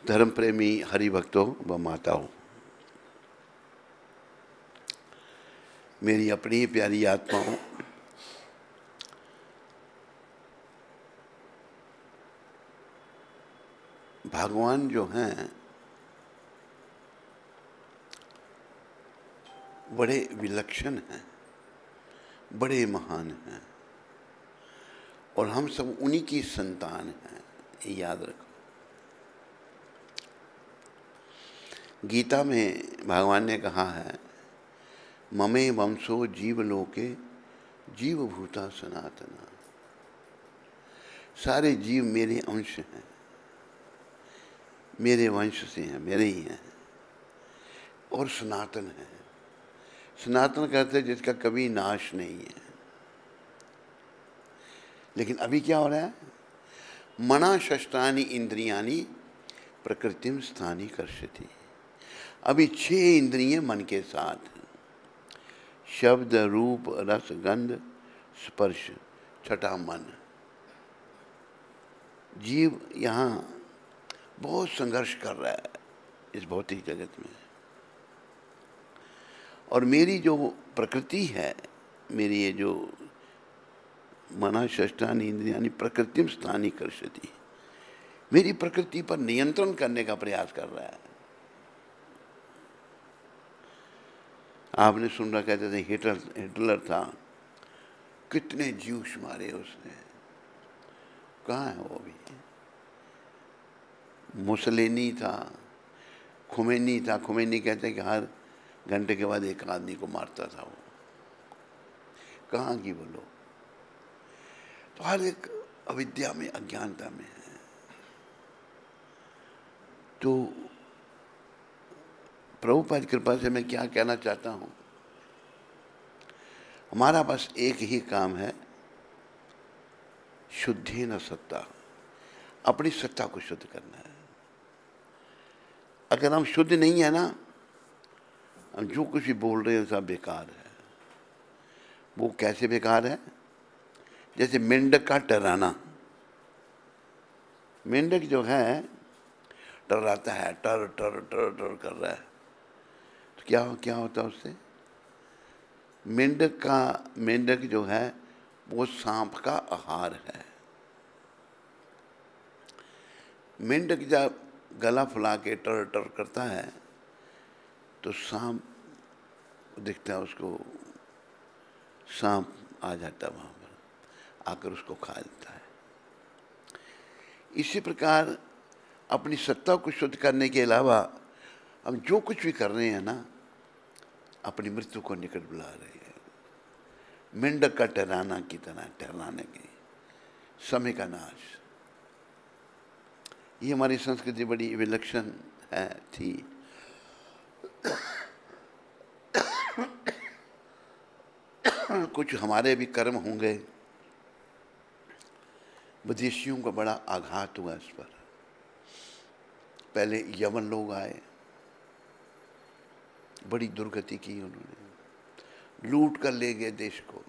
धर्म प्रेमी हरिभक्तों व माताओं, मेरी अपनी प्यारी आत्माओं, भगवान जो हैं बड़े विलक्षण हैं, बड़े महान हैं और हम सब उन्हीं की संतान हैं, ये याद रखो। गीता में भगवान ने कहा है, ममे वंशो जीवलोके जीवभूता सनातना। सारे जीव मेरे अंश हैं, मेरे वंश से हैं, मेरे ही हैं और सनातन है। सनातन कहते हैं जिसका कभी नाश नहीं है। लेकिन अभी क्या हो रहा है? मना शस्त्राणि इंद्रियाणि प्रकृतिम स्थानी कर्षति। अभी 6 इंद्रिय मन के साथ, शब्द रूप रस गंध स्पर्श, छठा मन। जीव यहाँ बहुत संघर्ष कर रहा है इस भौतिक जगत में। और मेरी जो प्रकृति है, मेरी ये जो मना शस्त्राणि इंद्रियाणि प्रकृतिम स्थानी कर्षति, मेरी प्रकृति पर नियंत्रण करने का प्रयास कर रहा है। आपने सुन रहा, कहते थे हिटलर था, कितने ज्यूस मारे उसने, कहाँ है वो भी? मुसलिनी था, खुमैनी था। खुमैनी कहते हैं कि हर घंटे के बाद एक आदमी को मारता था वो। कहाँ की वो लोग? तो हर एक अविद्या में, अज्ञानता में है। तो प्रभुपाद कृपा से मैं क्या कहना चाहता हूँ, हमारा बस एक ही काम है, शुद्धि न सत्ता, अपनी सत्ता को शुद्ध करना है। अगर हम शुद्ध नहीं है ना, हम जो कुछ भी बोल रहे हैं सब बेकार है। वो कैसे बेकार है? जैसे मेंढक का टर्राना। मेंढक जो है टर्राता है, टर टर टर टर कर रहा है, तो क्या होता है उससे? मेंढक जो है वो सांप का आहार है। मेंढक जब गला फुला के टर टर करता है तो सांप दिखता है उसको, सांप आ जाता है वहाँ पर, आकर उसको खा लेता है। इसी प्रकार अपनी सत्ता को शुद्ध करने के अलावा हम जो कुछ भी कर रहे हैं ना, अपनी मृत्यु को निकट बुला रहे हैं। मेंढक का टहराना की तरह टहराने की, समय का नाश। ये हमारी संस्कृति बड़ी विलक्षण है थी। कुछ हमारे भी कर्म होंगे, विदेशियों का बड़ा आघात हुआ इस पर। पहले यवन लोग आए, बड़ी दुर्गति की उन्होंने, लूट कर ले गए देश को।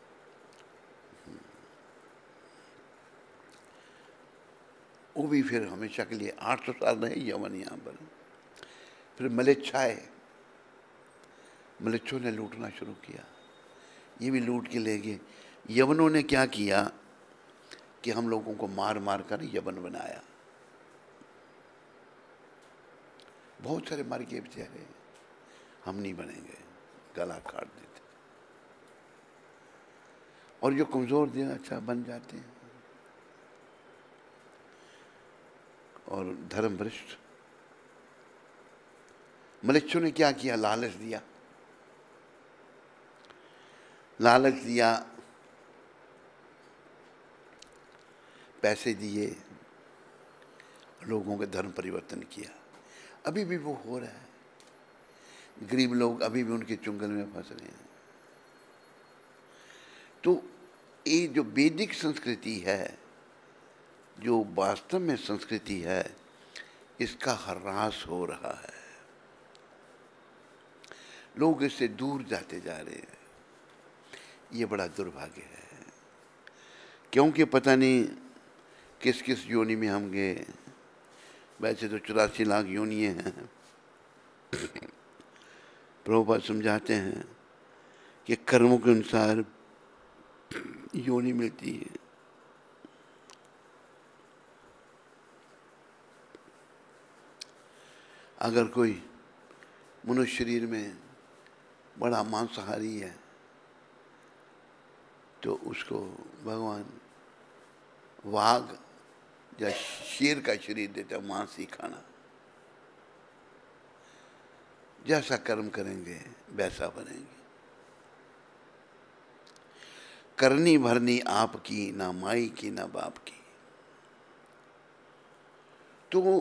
वो भी फिर हमेशा के लिए 800 साल रहे यवन यहाँ पर। फिर मलेच्छाए, मलेच्छों ने लूटना शुरू किया, ये भी लूट के ले गए। यवनों ने क्या किया कि हम लोगों को मार मार कर यवन बनाया। बहुत सारे मर गए बेचारे, हम नहीं बनेंगे, गला काट देते। और जो कमजोर थे अच्छा बन जाते हैं। और धर्म भ्रष्ट मलेच्छों ने क्या किया? लालच दिया, लालच दिया, पैसे दिए, लोगों के धर्म परिवर्तन किया। अभी भी वो हो रहा है। गरीब लोग अभी भी उनके चुंगल में फंस रहे हैं। तो ये जो वैदिक संस्कृति है, जो वास्तव में संस्कृति है, इसका ह्रास हो रहा है। लोग इससे दूर जाते जा रहे हैं। ये बड़ा दुर्भाग्य है, क्योंकि पता नहीं किस किस योनि में हम गए, वैसे तो 84 लाख योनियाँ हैं। प्रभुपाद समझाते हैं कि कर्मों के अनुसार योनि मिलती है। अगर कोई मनुष्य शरीर में बड़ा मांसाहारी है तो उसको भगवान वाघ या शेर का शरीर देता, मांस ही खाना। जैसा कर्म करेंगे वैसा बनेंगे। करनी भरनी आपकी, ना माई की ना बाप की। तो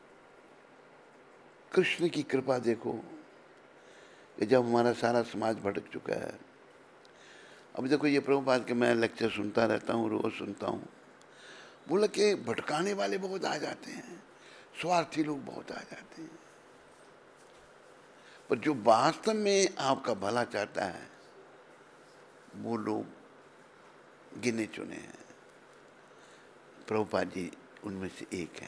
कृष्ण की कृपा देखो कि जब हमारा सारा समाज भटक चुका है। अब देखो ये प्रभुपाद के मैं लेक्चर सुनता रहता हूँ, रोज सुनता हूँ। बोला कि भटकाने वाले बहुत आ जाते हैं, स्वार्थी लोग बहुत आ जाते हैं, पर जो वास्तव में आपका भला चाहता है वो लोग गिने चुने हैं। प्रभुपाद जी उनमें से एक है।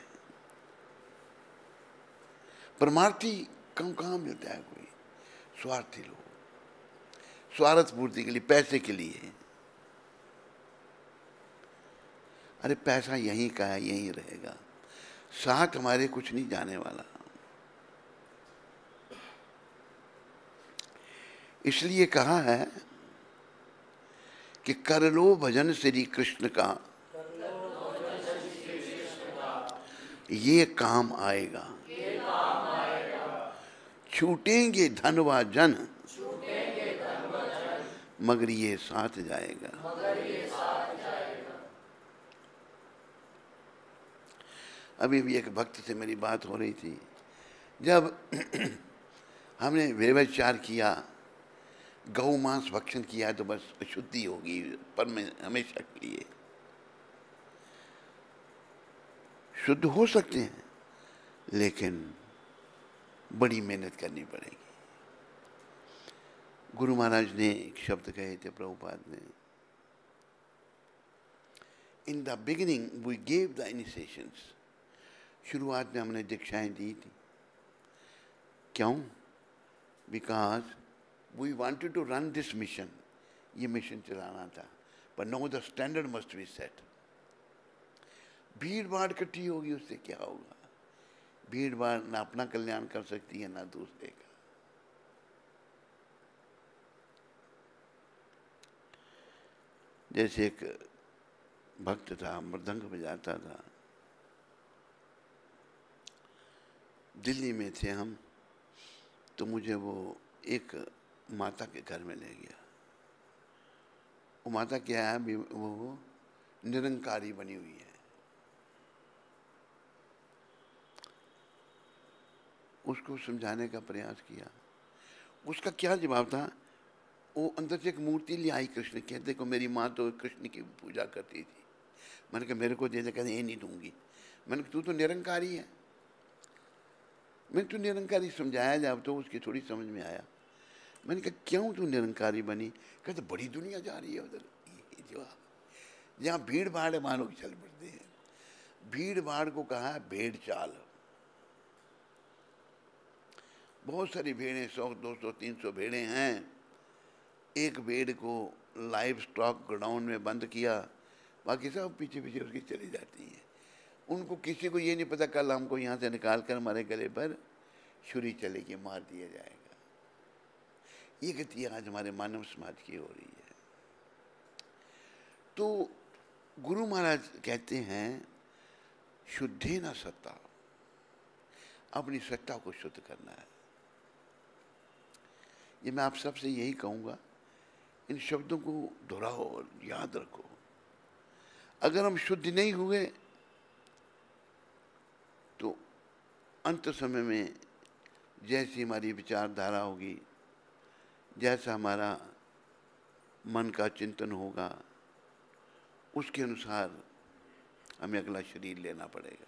परमार्थी कहाँ मिलता है कोई? स्वार्थी लोग, स्वार्थ पूर्ति के लिए, पैसे के लिए। अरे पैसा यहीं का है, यहीं रहेगा, साथ हमारे कुछ नहीं जाने वाला। इसलिए कहा है कि कर लो भजन श्री कृष्ण का, ये काम आएगा। छूटेंगे धन व जन, मगर ये साथ जाएगा। अभी भी एक भक्त से मेरी बात हो रही थी। जब हमने व्यभिचार किया, गौ मांस भक्षण किया तो बस शुद्धि होगी पर में हमेशा के लिए। शुद्ध हो सकते हैं लेकिन बड़ी मेहनत करनी पड़ेगी। गुरु महाराज ने एक शब्द कहे थे प्रभुपाद ने, in the beginning we gave the initiations. शुरुआत में हमने दीक्षाएं दी थी। क्यों? Because we wanted to run this mission. ये मिशन चलाना था, पर no the standard must be set. भीड़ भाड़ इकट्ठी होगी, उससे क्या होगा? भीड़ भाड़ ना अपना कल्याण कर सकती है ना दूसरे का। जैसे एक भक्त था, मृदंग बजाता था। दिल्ली में थे हम, तो मुझे वो एक माता के घर में ले गया। वो माता क्या है, वो निरंकारी बनी हुई है। उसको समझाने का प्रयास किया। उसका क्या जवाब था? वो अंदर से एक मूर्ति ले आई कृष्ण की। देखो मेरी माँ तो कृष्ण की पूजा करती थी। मैंने कहा मेरे को दे दे। कहते ये नहीं दूंगी। मैंने कहा तू तो निरंकारी है। मैंने तू निरंकारी समझाया जब तो उसकी थोड़ी समझ में आया। मैंने कहा क्यों तू निरंकारी बनी? कहते बड़ी दुनिया जा रही है उधर, जहाँ भीड़ भाड़ है मानो चल पड़ते हैं। भीड़ भाड़ को कहा है भेड़ चाल। बहुत सारी भेड़ें, 100, 200, 300 भेड़ें हैं। एक भेड़ को लाइव स्टॉक गोडाउन में बंद किया, बाकी सब पीछे पीछे उसकी चली जाती हैं। उनको किसी को ये नहीं पता कल हमको यहाँ से निकाल कर हमारे गले पर छुरी चलेगी, मार दिया जाएगा। ये गति आज हमारे मानव समाज की हो रही है। तो गुरु महाराज कहते हैं शुद्धे न सत्ता, अपनी सत्ता को शुद्ध करना है। ये मैं आप सबसे यही कहूँगा, इन शब्दों को दोहराओ और याद रखो। अगर हम शुद्ध नहीं हुए तो अंत समय में जैसी हमारी विचारधारा होगी, जैसा हमारा मन का चिंतन होगा, उसके अनुसार हमें अगला शरीर लेना पड़ेगा।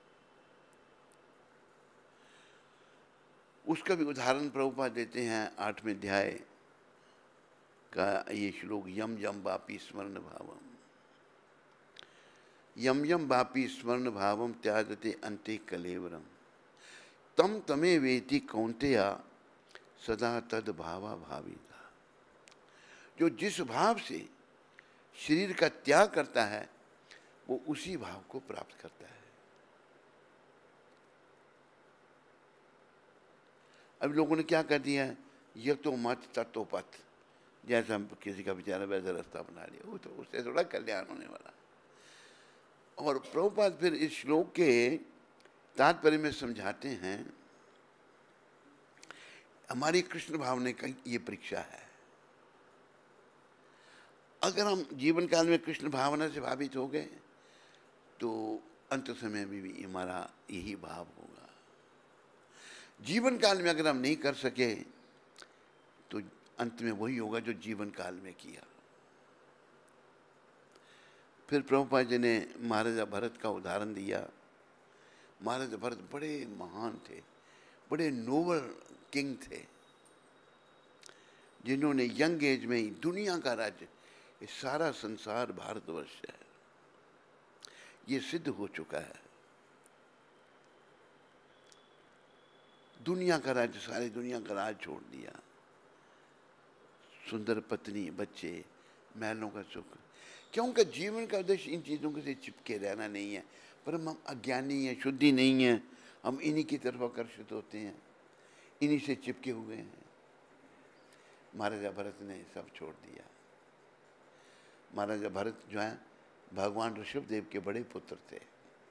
उसका भी उदाहरण प्रभुपाद देते हैं 8वें अध्याय का ये श्लोक, यम यम वापी स्मरण भावम। यम यम वापी स्वर्ण भावम त्याजते अंते कलेवरम तम तमे वेति कौंतेया सदा तद भावा भाविता। जो जिस भाव से शरीर का त्याग करता है वो उसी भाव को प्राप्त करता है। अब लोगों ने क्या कर दिया है, यह तो मत तत्व पथ, जैसा हम किसी का बेचारा वैसा रास्ता बना लिया, वो तो उससे थोड़ा कल्याण होने वाला। और प्रभुपाद फिर इस श्लोक के तात्पर्य में समझाते हैं, हमारी कृष्ण भावना का ये परीक्षा है। अगर हम जीवन काल में कृष्ण भावना से भावित हो गए तो अंत समय में भी हमारा यही भाव होगा। जीवन काल में अगर हम नहीं कर सके तो अंत में वही होगा जो जीवन काल में किया। फिर प्रभुपाद जी ने महाराजा भरत का उदाहरण दिया। महाराजा भरत बड़े महान थे, बड़े नोबल किंग थे, जिन्होंने यंग एज में ही दुनिया का राज्य, ये सारा संसार भारतवर्ष है, ये सिद्ध हो चुका है। दुनिया का राज्य, सारी दुनिया का राज छोड़ दिया, सुंदर पत्नी, बच्चे, महलों का सुख। क्यों? उनका जीवन का उद्देश्य इन चीज़ों के से चिपके रहना नहीं है, पर हम अज्ञानी हैं, शुद्धि नहीं है, हम इन्हीं की तरफ आकर्षित होते हैं, इन्हीं से चिपके हुए हैं। महाराजा भरत ने सब छोड़ दिया। महाराजा भरत जो है भगवान ऋषभदेव के बड़े पुत्र थे।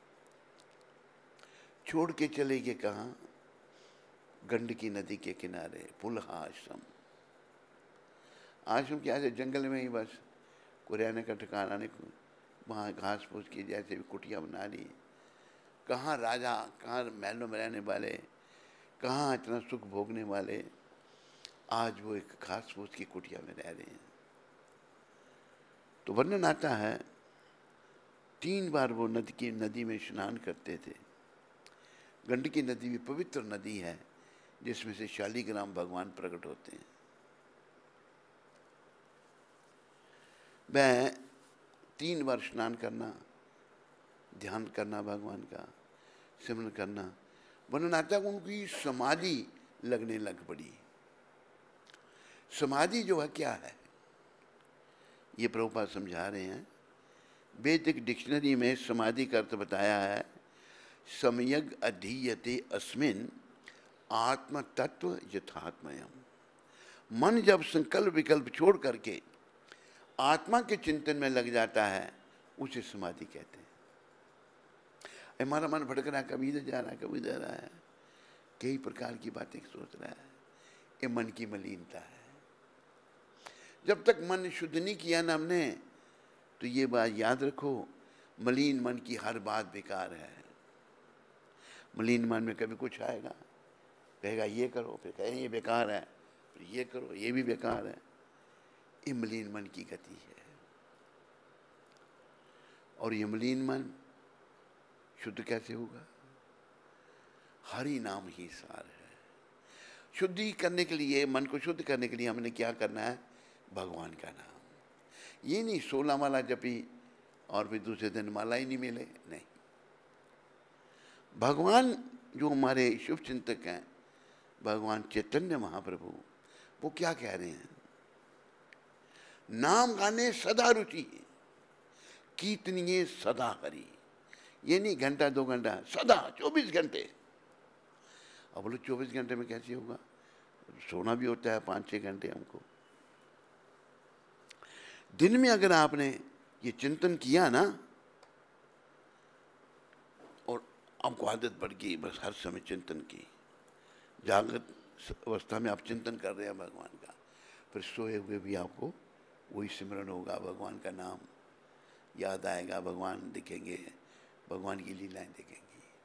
छोड़ के चले गए कहाँ? गंडकी नदी के किनारे पुलहा आश्रम। आश्रम क्या है? जंगल में ही बस कोई रहने का ठिकाना नहीं, वहाँ घास फूस की जैसे भी कुटिया बना ली। कहाँ राजा, कहाँ महलों में रहने वाले, कहाँ इतना सुख भोगने वाले, आज वो एक घास फूस की कुटिया में रह रहे हैं। तो वर्णन आता है 3 बार वो नदी में स्नान करते थे। गंडकी नदी भी पवित्र नदी है, जिसमें से शालिग्राम भगवान प्रकट होते हैं। वह 3 बार स्नान करना, ध्यान करना, भगवान का सिमरन करना। वर्णन आता है उनकी समाधि लगने लग पड़ी। समाधि जो है क्या है, ये प्रभुपाद समझा रहे हैं। वैदिक डिक्शनरी में समाधि का अर्थ बताया है, सम्यग् अधीयते अस्मिन् आत्म तत्व यथात्मयम्। मन जब संकल्प विकल्प छोड़ करके आत्मा के चिंतन में लग जाता है, उसे समाधि कहते हैं। हमारा मन भटक रहा है, कभी इधर जा रहा है, कभी इधर रहा है, कई प्रकार की बातें सोच रहा है, ये मन की मलिनता है। जब तक मन शुद्ध नहीं किया ना हमने, तो ये बात याद रखो, मलिन मन की हर बात बेकार है। मलिन मन में कभी कुछ आएगा, कहेगा ये करो, फिर कहें ये बेकार है, फिर ये करो, ये भी बेकार है। ये मलिन मन की गति है। और ये मलिन मन शुद्ध कैसे होगा? हरि नाम ही सार है। शुद्धि करने के लिए, मन को शुद्ध करने के लिए हमने क्या करना है? भगवान का नाम। ये नहीं 16 माला जपी और फिर दूसरे दिन माला ही नहीं मिले, नहीं। भगवान जो हमारे शुभ चिंतक हैं, भगवान चैतन्य महाप्रभु, वो क्या कह रहे हैं? नाम गाने सदा रुचि, कीर्तनिए सदा हरि। ये नहीं घंटा 2 घंटा, सदा 24 घंटे। अब बोलो 24 घंटे में कैसे होगा? सोना भी होता है 5-6 घंटे हमको। दिन में अगर आपने ये चिंतन किया ना, और आपको आदत पड़ गई बस हर समय चिंतन की, जागृत अवस्था में आप चिंतन कर रहे हैं भगवान का, फिर सोए हुए भी आपको वही सिमरन होगा, भगवान का नाम याद आएगा, भगवान दिखेंगे, भगवान की लीलाएं दिखेंगी।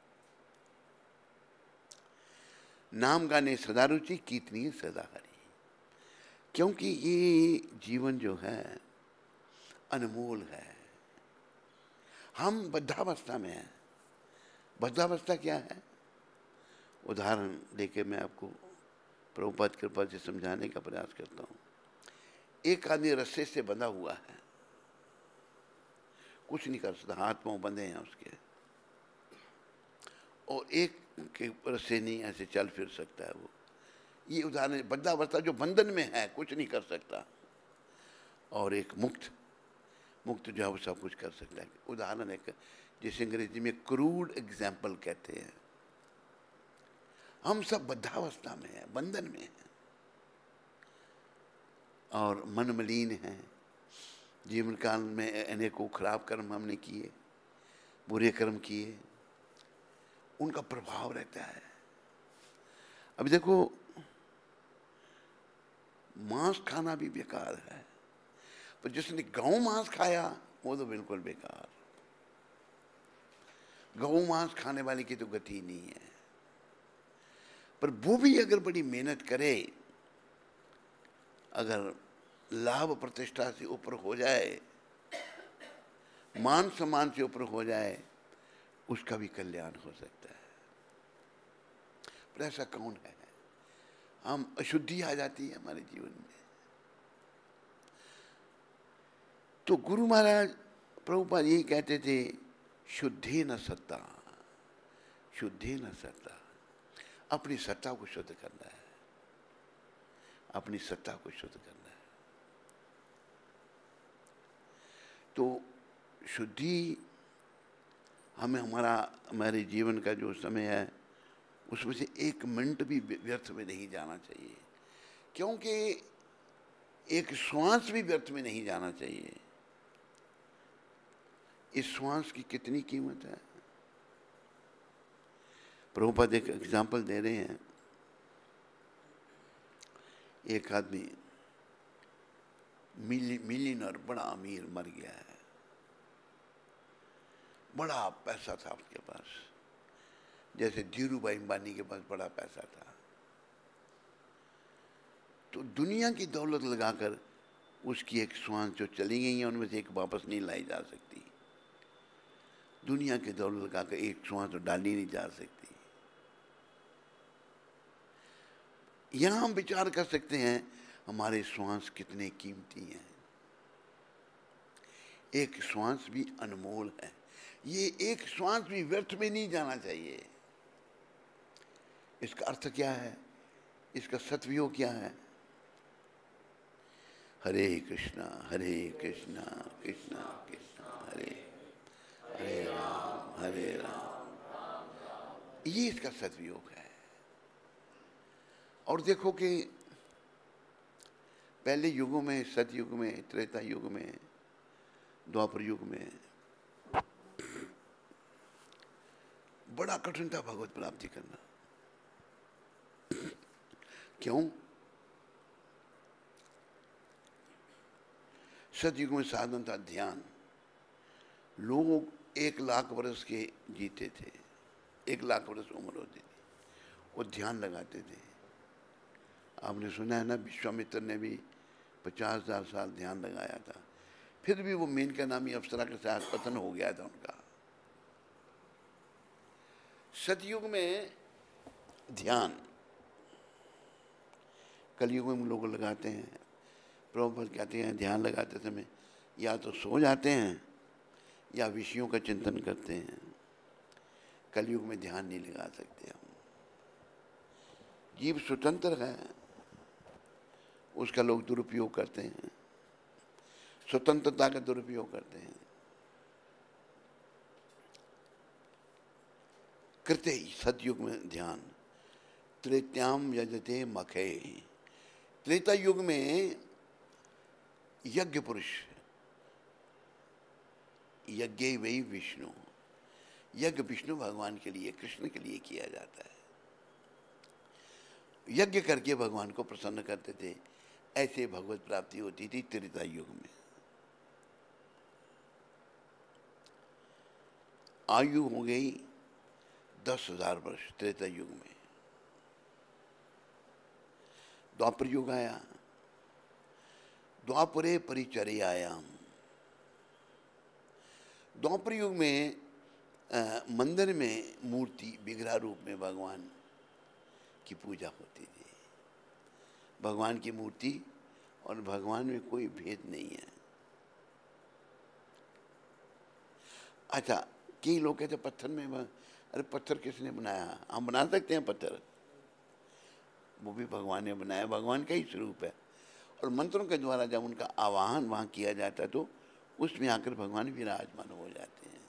नाम गाने सदा रुचि, कीर्तनीय सदा हरि। क्योंकि ये जीवन जो है अनमोल है। हम बद्धावस्था में हैं। बद्धावस्था क्या है? उदाहरण देके मैं आपको प्रभुपाद कृपा से समझाने का प्रयास करता हूँ। एक आदमी रस्से से बंधा हुआ है, कुछ नहीं कर सकता, हाथ पांव बंधे हैं उसके, और एक के ऊपर से नहीं ऐसे चल फिर सकता है वो। ये उदाहरण, वृद्धावस्था जो बंधन में है, कुछ नहीं कर सकता, और एक मुक्त जो है वो सब कुछ कर सकता है। उदाहरण एक, जिसे अंग्रेजी में क्रूड एग्जाम्पल कहते हैं। हम सब वृद्धावस्था में हैं, बंधन में हैं, और मन मलिन है। जीवन काल में अनेकों खराब कर्म हमने किए, बुरे कर्म किए, उनका प्रभाव रहता है। अभी देखो, मांस खाना भी बेकार है, पर जिसने गौ मांस खाया वो तो बिल्कुल बेकार। गौ मांस खाने वाले की तो गति नहीं है। पर वो भी अगर बड़ी मेहनत करे, अगर लाभ प्रतिष्ठा से ऊपर हो जाए, मान सम्मान से ऊपर हो जाए, उसका भी कल्याण हो सकता है। पर ऐसा कौन है? हम अशुद्धि आ जाती है हमारे जीवन में। तो गुरु महाराज प्रभुपाद यही कहते थे, शुद्धि न सत्ता, शुद्धि न सत्ता। अपनी सत्ता को शुद्ध करना है, अपनी सत्ता को शुद्ध करना है। तो शुद्धि हमें हमारे जीवन का जो समय है उसमें से एक मिनट भी व्यर्थ में नहीं जाना चाहिए, क्योंकि एक श्वास भी व्यर्थ में नहीं जाना चाहिए। इस श्वास की कितनी कीमत है। प्रभुपाद एक एग्जाम्पल दे रहे हैं। एक आदमी मिलियनर, बड़ा अमीर मर गया है, बड़ा पैसा था उसके पास, जैसे धीरूभाई अंबानी के पास बड़ा पैसा था। तो दुनिया की दौलत लगाकर उसकी एक श्वास जो चली गई है उनमें से एक वापस नहीं लाई जा सकती। दुनिया की दौलत लगाकर एक श्वास तो डाली नहीं जा सकती। यहां हम विचार कर सकते हैं हमारे श्वास कितने कीमती हैं। एक श्वास भी अनमोल है, ये एक श्वास भी व्यर्थ में नहीं जाना चाहिए। इसका अर्थ क्या है, इसका सदुपयोग क्या है? हरे कृष्णा कृष्णा कृष्णा हरे हरे राम, ये इसका सदुपयोग है। और देखो कि पहले युगों में, सतयुग में, त्रेता युग में, द्वापर युग में बड़ा कठिन था भगवत प्राप्ति करना। क्यों? सतयुग में साधन था ध्यान। लोग 1,00,000 वर्ष के जीते थे, 1,00,000 वर्ष उम्र होती थी, वो ध्यान लगाते थे। आपने सुना है ना, विश्वामित्र ने भी 50,000 साल ध्यान लगाया था, फिर भी वो मेनका नामी अप्सरा के साथ पतन हो गया था उनका। सतयुग में ध्यान, कलयुग में लोग लगाते हैं। प्रभुपाद कहते हैं ध्यान लगाते समय या तो सो जाते हैं या विषयों का चिंतन करते हैं। कलयुग में ध्यान नहीं लगा सकते हम। जीव स्वतंत्र है, उसका लोग दुरुपयोग करते हैं, स्वतंत्रता का दुरुपयोग करते हैं। करते ही सतयुग में ध्यान, त्रेत्याम यजते मखे। त्रेता युग में यज्ञ पुरुष, यज्ञ वही विष्णु, यज्ञ विष्णु भगवान के लिए, कृष्ण के लिए किया जाता है। यज्ञ करके भगवान को प्रसन्न करते थे। ऐसे भगवत प्राप्ति होती थी त्रेता युग में। आयु हो गई 10,000 वर्ष त्रेता युग में। द्वापर युग आया, द्वापरे परिचर्यायाम। द्वापर युग में मंदिर में मूर्ति विग्रह रूप में भगवान की पूजा होती थी। भगवान की मूर्ति और भगवान में कोई भेद नहीं है। अच्छा, कई लोग कहते पत्थर में अरे पत्थर किसने बनाया? हम बना सकते हैं पत्थर, वो भी भगवान ने बनाया, भगवान का ही स्वरूप है। और मंत्रों के द्वारा जब उनका आवाहन वहाँ किया जाता है तो उसमें आकर भगवान विराजमान हो जाते हैं।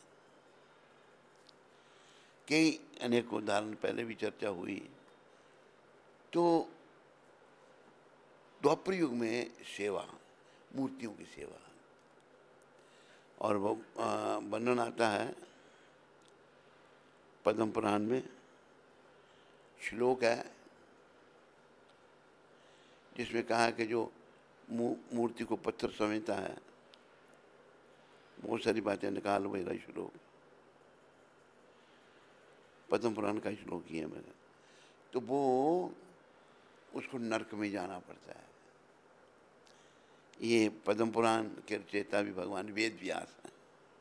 कई अनेक उदाहरण पहले भी चर्चा हुई। तो द्वापर युग में सेवा, मूर्तियों की सेवा, और वो वर्णन आता है पद्म पुराण में, श्लोक है जिसमें कहा है कि जो मूर्ति को पत्थर समझता है, बहुत सारी बातें निकाल मेरा श्लोक, पद्म पुराण का श्लोक ही है मेरा, तो वो उसको नरक में जाना पड़ता है। ये पद्म पुराण के रचयिता भी भगवान वेद व्यास हैं।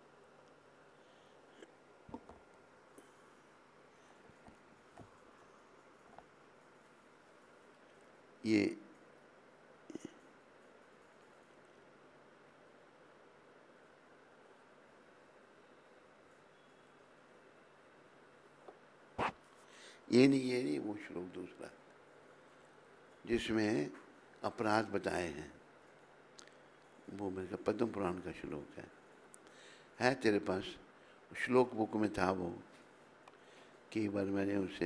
ये नहीं वो श्लोक दूसरा जिसमें अपराध बताए हैं, वो मेरे पद्म पुराण का श्लोक है तेरे पास? श्लोक बुक में था वो, कई बार मैंने उसे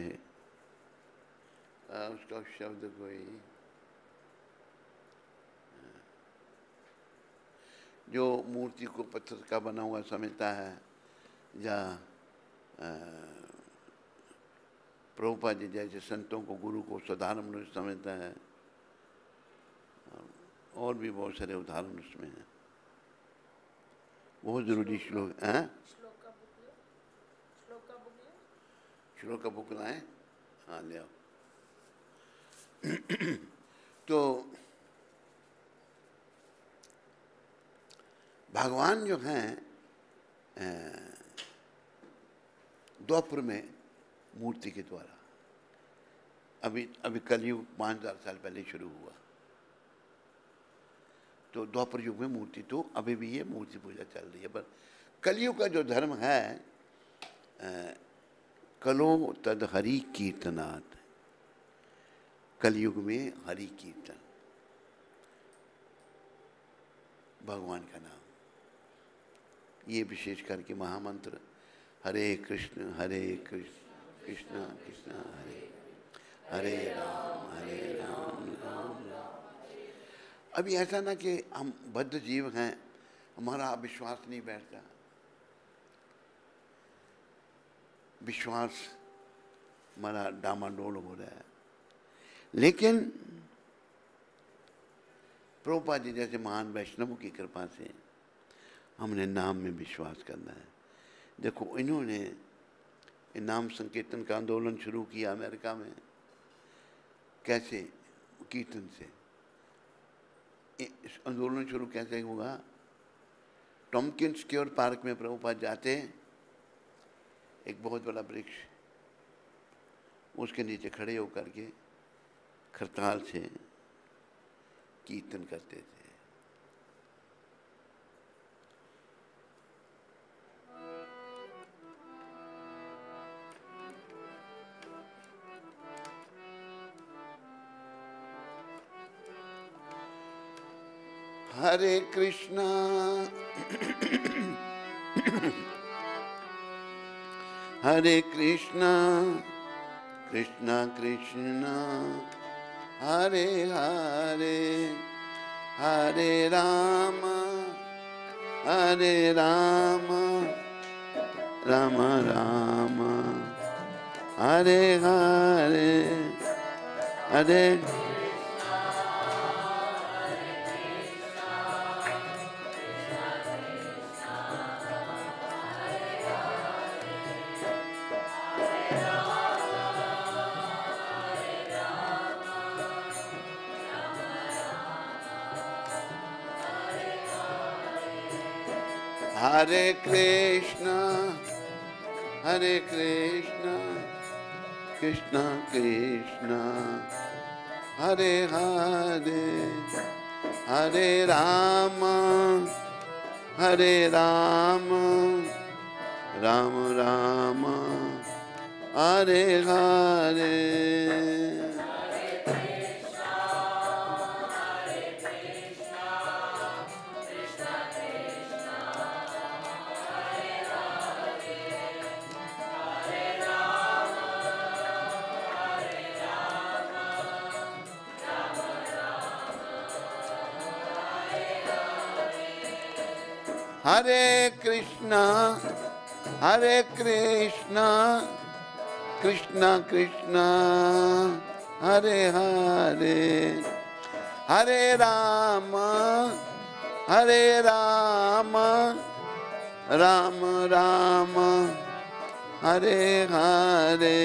उसका शब्द कोई जो मूर्ति को पत्थर का बना हुआ समझता है, या प्रभुपाद जी जैसे संतों को, गुरु को साधारण मनुष्य समझता है, और भी बहुत सारे उदाहरण उसमें हैं। बहुत जरूरी श्लोक है। श्लोक का बुक लाए, हाँ ले आओ। तो भगवान जो हैं द्वापर में मूर्ति के द्वारा, अभी कलयुग 5000 साल पहले शुरू हुआ, तो द्वापर युग में मूर्ति, तो अभी भी ये मूर्ति पूजा चल रही है। पर कलयुग का जो धर्म है, कलो तद हरि कीर्तनात्, कलयुग में हरि कीर्तन, भगवान का नाम, ये विशेष करके महामंत्र हरे कृष्ण कृष्ण कृष्ण कृष्ण हरे हरे राम राम राम। अभी ऐसा ना कि हम बद्ध जीव हैं, हमारा विश्वास नहीं बैठता, विश्वास हमारा डामाडोल हो रहा है। लेकिन प्रभुपाद जी जैसे महान वैष्णवों की कृपा से हमने नाम में विश्वास करना है। देखो इन्होंने नाम संकीर्तन का आंदोलन शुरू किया अमेरिका में, कैसे? कीर्तन से। इस आंदोलन शुरू कैसे हुआ? टॉमकिंस क्योर पार्क में प्रभुपाद जाते, एक बहुत बड़ा वृक्ष, उसके नीचे खड़े होकर के खरताल से कीर्तन करते थे। हरे कृष्णा हरे कृष्णा कृष्णा कृष्णा हरे हरे, हरे राम राम राम हरे हरे, हरे हरे कृष्णा कृष्णा कृष्णा हरे हरे, हरे राम राम राम हरे हरे। हरे कृष्णा कृष्णा कृष्णा हरे हरे, हरे राम राम राम हरे हरे।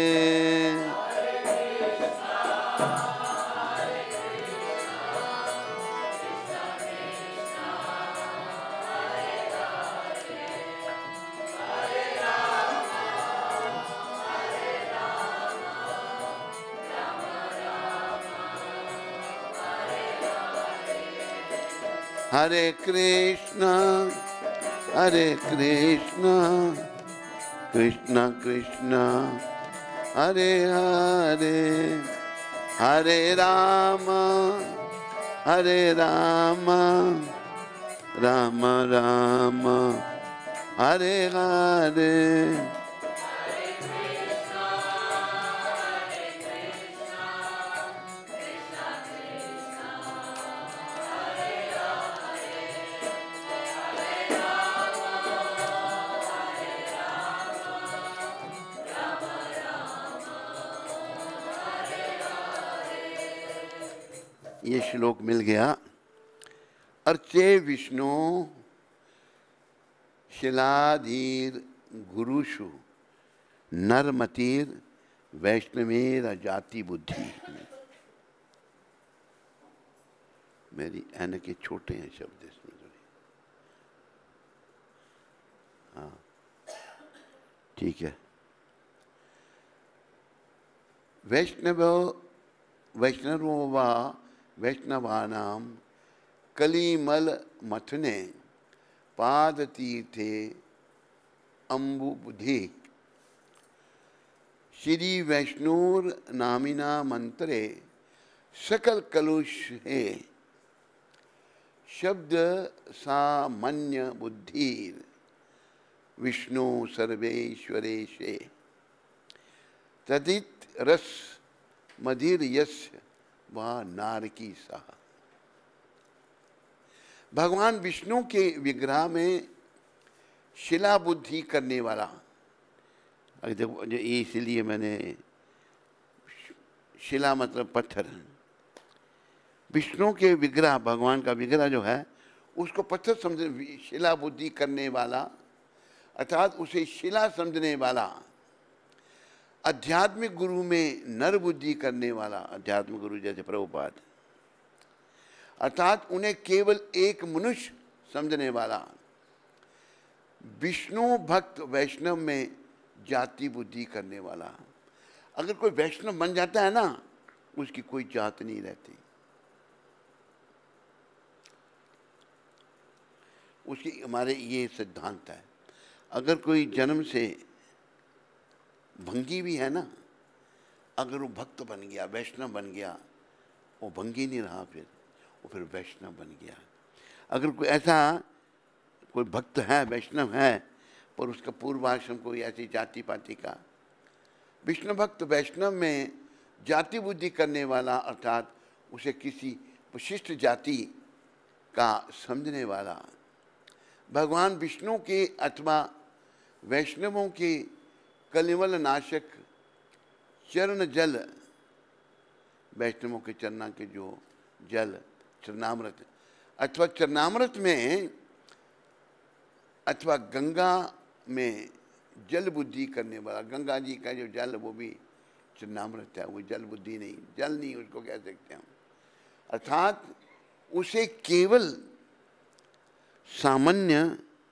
हरे कृष्णा कृष्णा कृष्णा हरे हरे, हरे राम राम राम हरे हरे। ये श्लोक मिल गया। अर्चे विष्णु शिलाधीर गुरुषु नरमतीर वैष्णवेर जाति बुद्धि। मेरी एन के छोटे हैं शब्द इसमें थोड़े। हाँ ठीक है। वैष्णवानाम कलिमल मथने पाद तीर्थे अम्बुबुधि श्री वैष्णोर नामिना मंत्रे सकल कलुष है शब्द सामान्य बुद्धिर विष्णु सर्वेश्वरेशे तदित रस मदिर यस्य वह नारकी सा। भगवान विष्णु के विग्रह में शिला बुद्धि करने वाला, देखो इसलिए मैंने शिला मतलब पत्थर, विष्णु के विग्रह भगवान का विग्रह जो है उसको पत्थर समझने, शिला बुद्धि करने वाला अर्थात उसे शिला समझने वाला, आध्यात्मिक गुरु में नर बुद्धि करने वाला, आध्यात्मिक गुरु जैसे प्रभुपाद, अर्थात उन्हें केवल एक मनुष्य समझने वाला, विष्णु भक्त वैष्णव में जाति बुद्धि करने वाला। अगर कोई वैष्णव बन जाता है ना, उसकी कोई जात नहीं रहती, उसकी हमारे ये सिद्धांत है। अगर कोई जन्म से भंगी भी है ना, अगर वो भक्त बन गया, वैष्णव बन गया, वो भंगी नहीं रहा, वो फिर वैष्णव बन गया। अगर कोई ऐसा कोई भक्त है, वैष्णव है, पर उसका पूर्वाश्रम कोई ऐसी जाति पाति का, विष्णु भक्त वैष्णव में जाति बुद्धि करने वाला अर्थात उसे किसी विशिष्ट जाति का समझने वाला, भगवान विष्णु के अथवा वैष्णवों के कलिमल नाशक चरण जल, वैष्णवों के चरणा के जो जल चरणामृत अथवा चरणामृत में अथवा गंगा में जल बुद्धि करने वाला, गंगा जी का जो जल वो भी चरणामृत है, वो जल बुद्धि नहीं, जल नहीं उसको कह सकते हम, अर्थात उसे केवल सामान्य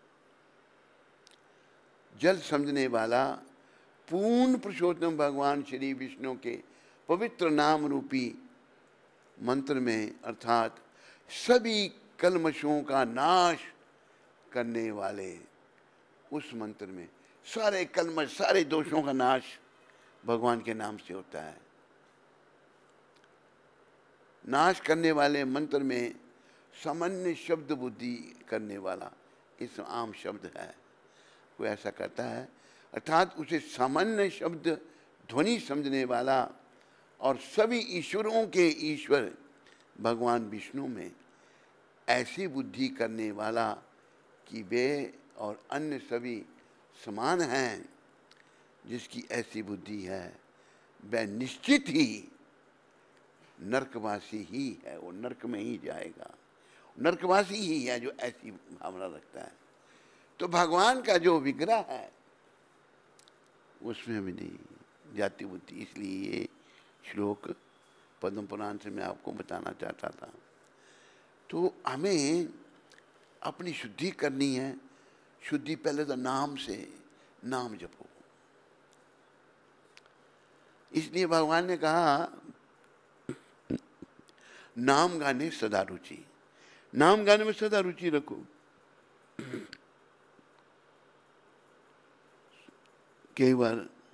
जल समझने वाला पूर्ण पुरुषोत्तम भगवान श्री विष्णु के पवित्र नाम रूपी मंत्र में अर्थात सभी कल्मशों का नाश करने वाले उस मंत्र में सारे कलमश, सारे दोषों का नाश भगवान के नाम से होता है। नाश करने वाले मंत्र में सामान्य शब्द बुद्धि करने वाला इस आम शब्द है। कोई ऐसा करता है अर्थात उसे सामान्य शब्द ध्वनि समझने वाला और सभी ईश्वरों के ईश्वर भगवान विष्णु में ऐसी बुद्धि करने वाला कि वे और अन्य सभी समान हैं। जिसकी ऐसी बुद्धि है वह निश्चित ही नरकवासी ही है, वो नरक में ही जाएगा। नरकवासी ही है जो ऐसी भावना रखता है। तो भगवान का जो विग्रह है उसमें भी नहीं जाती बुद्धि। इसलिए ये श्लोक पद्म पुराण से मैं आपको बताना चाहता था। तो हमें अपनी शुद्धि करनी है। शुद्धि पहले तो नाम से, नाम जपो। इसलिए भगवान ने कहा नाम गाने सदा रुचि। नाम गाने में सदा रुचि रखो। कई बार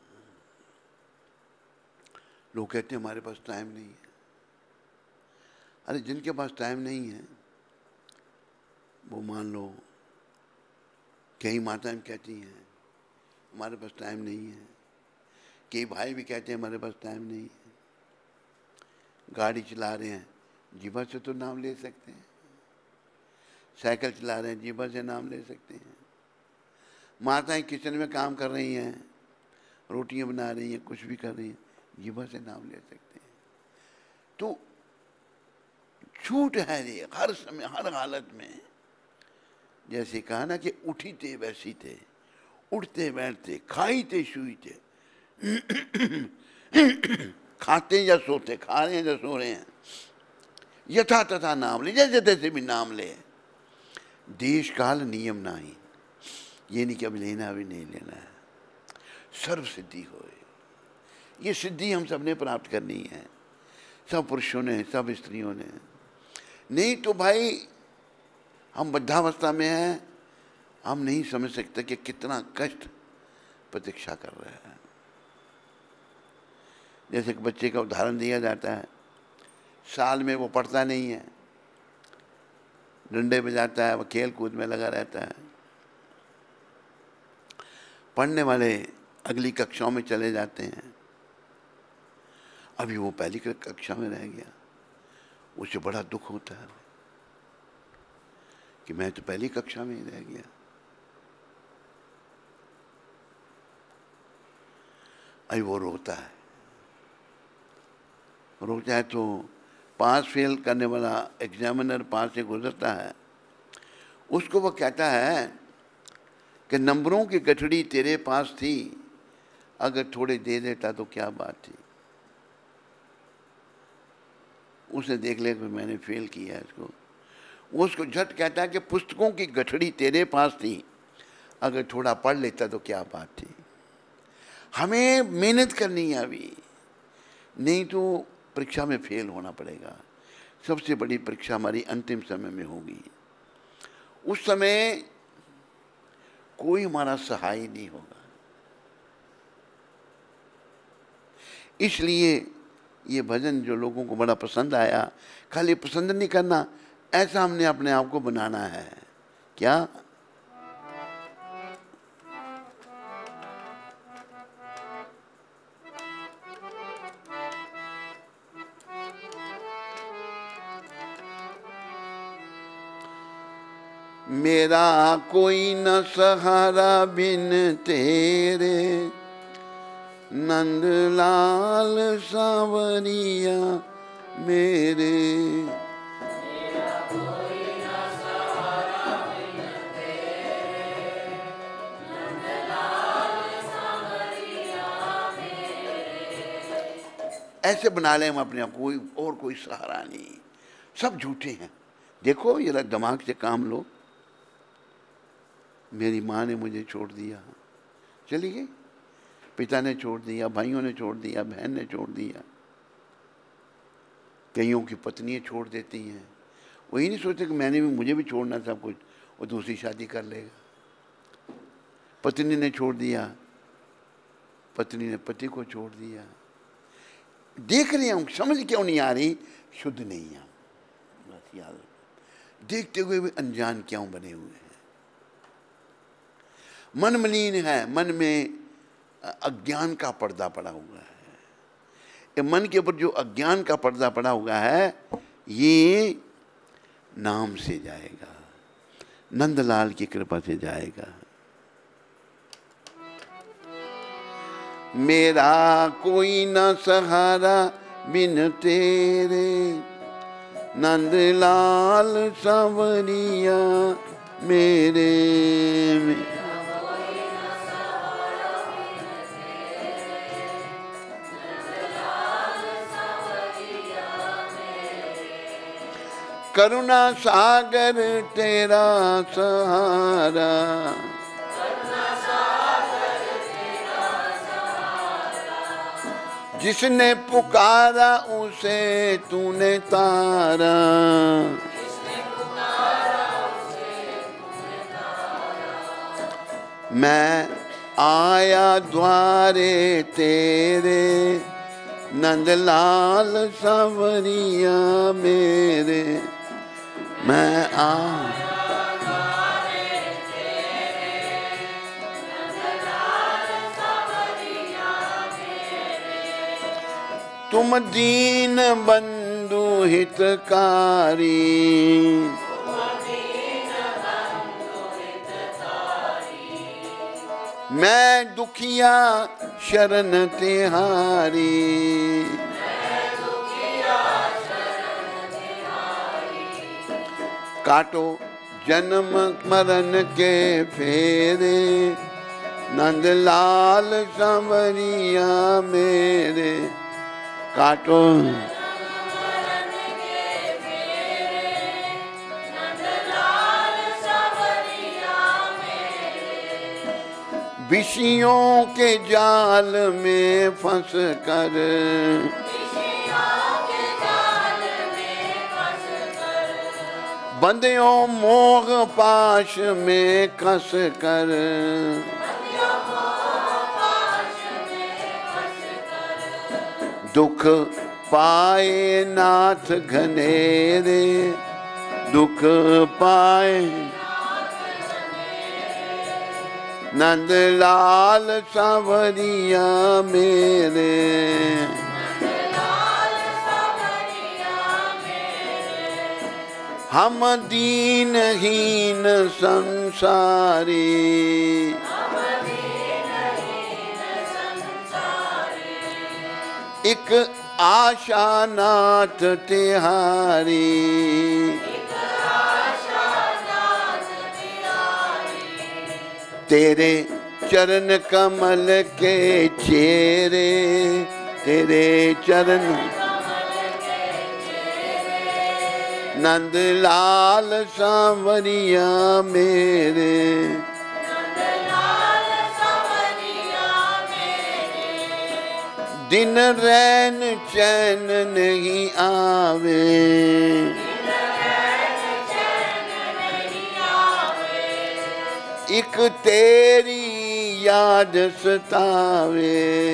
लोग कहते हैं हमारे पास टाइम नहीं है। अरे जिनके पास टाइम नहीं है वो मान लो, कई माताएं कहती हैं हमारे पास टाइम नहीं है। कई भाई भी कहते हैं हमारे पास टाइम नहीं है। गाड़ी चला रहे हैं, जीभा से तो नाम ले सकते हैं। साइकिल चला रहे हैं, जीभा से नाम ले सकते हैं। माताएं किचन में काम कर रही हैं, रोटियां बना रही हैं, कुछ भी कर रही हैं, जीभा से नाम ले सकते हैं। तो छूट है ये हर समय, हर हालत में। जैसे कहा ना कि उठी थे वैसी थे, उठते बैठते, खाई थे शुई थे, खाते या सोते, खा रहे हैं या सो रहे हैं, यथा तथा नाम ले, जैसे तैसे भी नाम ले। देश काल नियम नहीं, ये नहीं कि अब लेना भी नहीं लेना है। सर्व सिद्धि होए, ये सिद्धि हम सब ने प्राप्त करनी है, सब पुरुषों ने, सब स्त्रियों ने। नहीं तो भाई हम वृद्धावस्था में हैं, हम नहीं समझ सकते कि कितना कष्ट प्रतीक्षा कर रहे हैं। जैसे एक बच्चे का उदाहरण दिया जाता है, साल में वो पढ़ता नहीं है, डंडे बजाता है, वो खेल कूद में लगा रहता है। पढ़ने वाले अगली कक्षाओं में चले जाते हैं, अभी वो पहली कक्षा में रह गया। उसे बड़ा दुख होता है कि मैं तो पहली कक्षा में ही रह गया। अभी वो रोता है, रोता है तो पास फेल करने वाला एग्जामिनर पास से गुजरता है, उसको वो कहता है कि नंबरों की गठड़ी तेरे पास थी, अगर थोड़े दे देता तो क्या बात थी। उसने देख लिया कि मैंने फेल किया है इसको। वो उसको झट कहता है कि पुस्तकों की गठड़ी तेरे पास थी, अगर थोड़ा पढ़ लेता तो क्या बात थी। हमें मेहनत करनी है अभी, नहीं तो परीक्षा में फेल होना पड़ेगा। सबसे बड़ी परीक्षा हमारी अंतिम समय में होगी। उस समय कोई हमारा सहाय नहीं होगा। इसलिए ये भजन जो लोगों को बड़ा पसंद आया, खाली पसंद नहीं करना, ऐसा हमने अपने आप को बनाना है। क्या मेरा कोई न सहारा बिन तेरे, नंदलाल सांवरिया मेरे। मेरा कोई न सहारा बिन तेरे, नंदलाल सांवरिया मेरे। ऐसे बना लें हम अपने आप, कोई और कोई सहारा नहीं, सब झूठे हैं। देखो ये दिमाग से काम लो। मेरी माँ ने मुझे छोड़ दिया, चली गई, पिता ने छोड़ दिया, भाइयों ने छोड़ दिया, बहन ने छोड़ दिया, कईयों की पत्नियां छोड़ देती हैं। वही नहीं सोचते कि मुझे भी छोड़ना सब कुछ, वो दूसरी शादी कर लेगा। पत्नी ने छोड़ दिया, पत्नी ने पति को छोड़ दिया। देख रहे हैं, समझ क्यों नहीं आ रही? शुद्ध नहीं है। बस याद, देखते हुए भी अनजान क्यों बने हुए हैं? मन मलिन है, मन में अज्ञान का पर्दा पड़ा हुआ है। ये मन के ऊपर जो अज्ञान का पर्दा पड़ा हुआ है, ये नाम से जाएगा, नंदलाल की कृपा से जाएगा। मेरा कोई न सहारा बिन तेरे, नंदलाल सांवरिया मेरे। करुणा सागर तेरा सहारा, जिसने पुकारा उसे तूने तारा। मैं आया द्वारे तेरे, नंदलाल सांवरिया मेरे। मैं तुम दीन बंधु हितकारी, मैं दुखिया शरण तिहारी। काटो जन्म मरण के फेरे, नंदलाल सांवरिया मेरे। काटो विषयों के जाल में फंस कर, बंदियों मोह पाश में कस कर। दुख पाए नाथ घनेरे, दुख पाए नंदलाल सांवरिया मेरे। हम दीनहीन संसारी, एक आशा नाथ तिहारी। तेरे चरण कमल के चेहरे, तेरे चरण नंदलाल सांवरिया मेरे। दिन रैन चैन नहीं आवे, एक तेरी याद सतावे।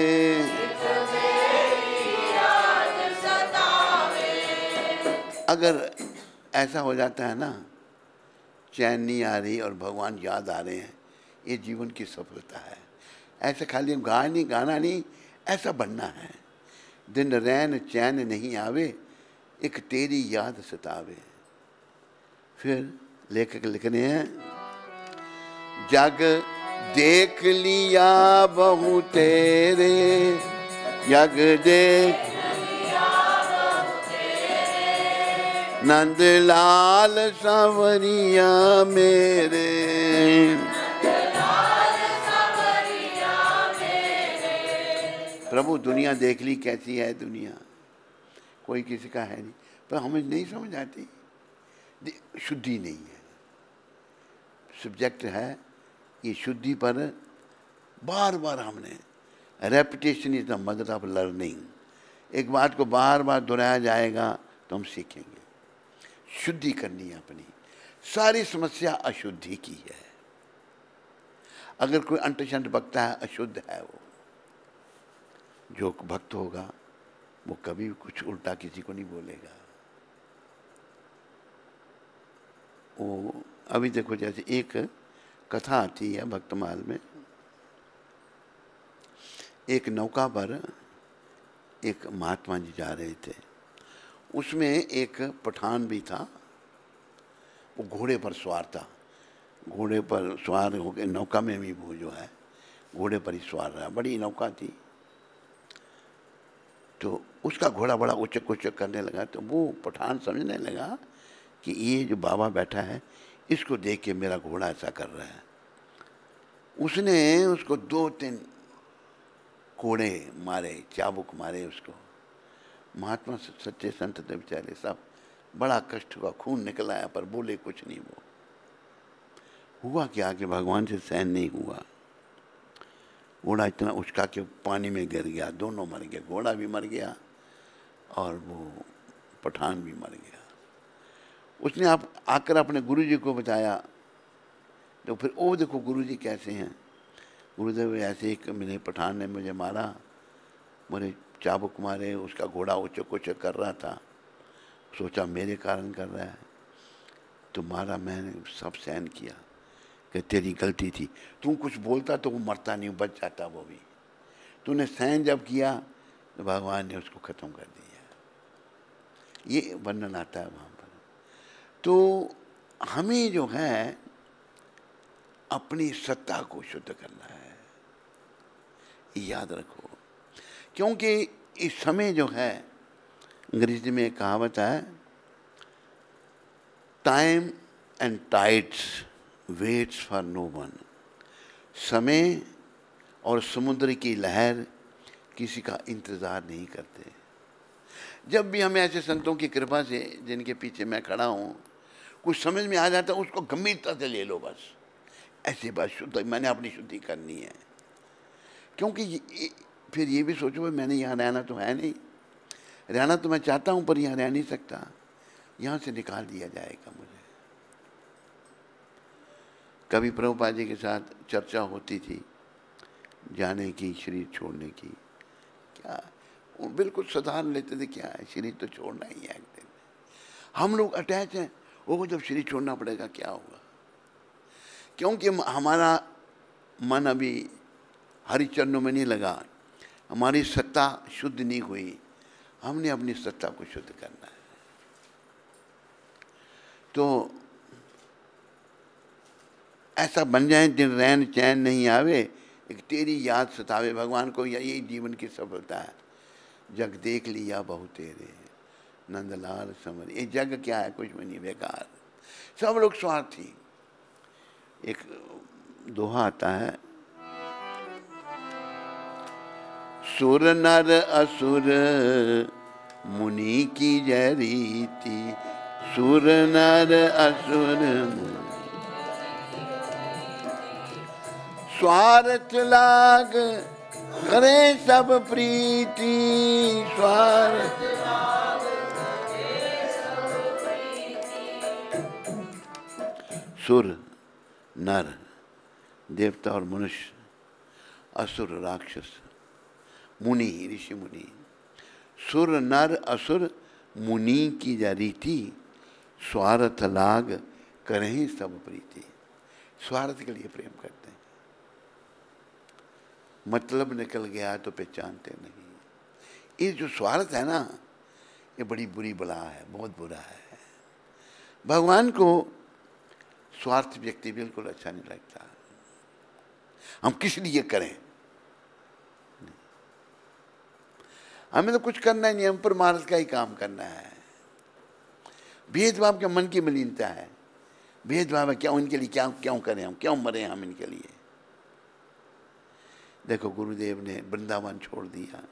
अगर ऐसा हो जाता है ना, चैन नहीं आ रही और भगवान याद आ रहे हैं, ये जीवन की सफलता है। ऐसे खाली गाना नहीं, ऐसा बनना है। दिन रैन चैन नहीं आवे, एक तेरी याद सतावे। फिर लेखक लिख रहे हैं, जग देख लिया बहु तेरे, जग देख नंदलाल सांवरिया मेरे। प्रभु दुनिया देख ली कैसी है दुनिया, कोई किसी का है नहीं, पर हमें नहीं समझ आती। शुद्धि नहीं है, सब्जेक्ट है ये शुद्धि पर बार बार हमने, repetition is the mother of learning. एक बात को बार बार दोहराया जाएगा तो हम सीखेंगे। शुद्धि करनी है अपनी। सारी समस्या अशुद्धि की है। अगर कोई अंट शंट बकता है अशुद्ध है वो। जो भक्त होगा वो कभी कुछ उल्टा किसी को नहीं बोलेगा। वो अभी देखो जैसे एक कथा आती है भक्तमाल में, एक नौका पर एक महात्मा जी जा रहे थे, उसमें एक पठान भी था, वो घोड़े पर सवार था। घोड़े पर सवार होकर नौका में भी वो जो है घोड़े पर ही सवार रहा, बड़ी नौका थी। तो उसका घोड़ा बड़ा उचक उचक करने लगा, तो वो पठान समझने लगा कि ये जो बाबा बैठा है इसको देख के मेरा घोड़ा ऐसा कर रहा है। उसने उसको 2-3 कोड़े मारे, चाबुक मारे उसको। महात्मा सच्चे संत थे बेचारे, सब बड़ा कष्ट हुआ, खून निकल आया, पर बोले कुछ नहीं। वो हुआ क्या कि भगवान से सहन नहीं हुआ, घोड़ा इतना उचका के पानी में गिर गया, दोनों मर गए, घोड़ा भी मर गया और वो पठान भी मर गया। उसने आकर अपने गुरुजी को बताया, तो फिर वो देखो गुरुजी कैसे हैं। गुरुदेव ऐसे एक मेरे पठान ने मुझे मारा, मुझे चाबुक मारे, उसका घोड़ा उचक उचक कर रहा था, सोचा मेरे कारण कर रहा है, तो मारा, मैंने सब सहन किया कि तेरी गलती थी। तू कुछ बोलता तो वो मरता नहीं, बच जाता वो भी। तूने सहन जब किया तो भगवान ने उसको खत्म कर दिया। ये वर्णन आता है वहाँ पर। तो हमें जो है अपनी सत्ता को शुद्ध करना है, याद रखो। क्योंकि इस समय जो है, अंग्रेजी में एक कहावत है, time and tides waits for no one. समय और समुद्र की लहर किसी का इंतज़ार नहीं करते। जब भी हमें ऐसे संतों की कृपा से, जिनके पीछे मैं खड़ा हूँ, कुछ समझ में आ जाता है, उसको गंभीरता से ले लो बस। ऐसे बस शुद्ध, मैंने अपनी शुद्धि करनी है। क्योंकि फिर ये भी सोचो, मैंने यहाँ रहना तो है नहीं, रहना तो मैं चाहता हूँ पर यहाँ रह नहीं सकता, यहाँ से निकाल दिया जाएगा मुझे। कभी प्रभुपाद जी के साथ चर्चा होती थी जाने की, शरीर छोड़ने की। क्या वो बिल्कुल साधारण लेते थे, क्या है शरीर तो छोड़ना ही है एक दिन। हम लोग अटैच हैं, वो जब शरीर छोड़ना पड़ेगा क्या होगा। क्योंकि हमारा मन अभी हरि चरणों में नहीं लगा, हमारी सत्ता शुद्ध नहीं हुई। हमने अपनी सत्ता को शुद्ध करना है। तो ऐसा बन जाए दिन रैन चैन नहीं आवे, एक तेरी याद सतावे। भगवान को यही जीवन की सफलता है। जग देख लिया बहु तेरे, नंदलाल समर। ये जग क्या है, कुछ भी नहीं, बेकार, सब लोग स्वार्थी। एक दोहा आता है, सुर नर असुर मुनि की जय रीति। सुर नर असुर मुनि स्वार्थ लाग करे सब प्रीति। स्वार्थ सुर नर देवता और मनुष्य, असुर राक्षस, मुनि ऋषि मुनि। सुर नर असुर मुनि की जा रीति, स्वार्थ लाग करें सब प्रीति। स्वार्थ के लिए प्रेम करते हैं, मतलब निकल गया तो पहचानते नहीं। ये जो स्वार्थ है ना, ये बड़ी बुरी बला है, बहुत बुरा है। भगवान को स्वार्थ व्यक्ति बिल्कुल अच्छा नहीं लगता। हम किस लिए करें, हमें तो कुछ करना ही नहीं, हम परमार्थ का ही काम करना है। भेदभाव के मन की मलिनता है। भेदभाव है, क्या उनके लिए क्या क्यों करें, हम क्यों मरें हम इनके लिए। देखो गुरुदेव ने वृंदावन छोड़ दिया।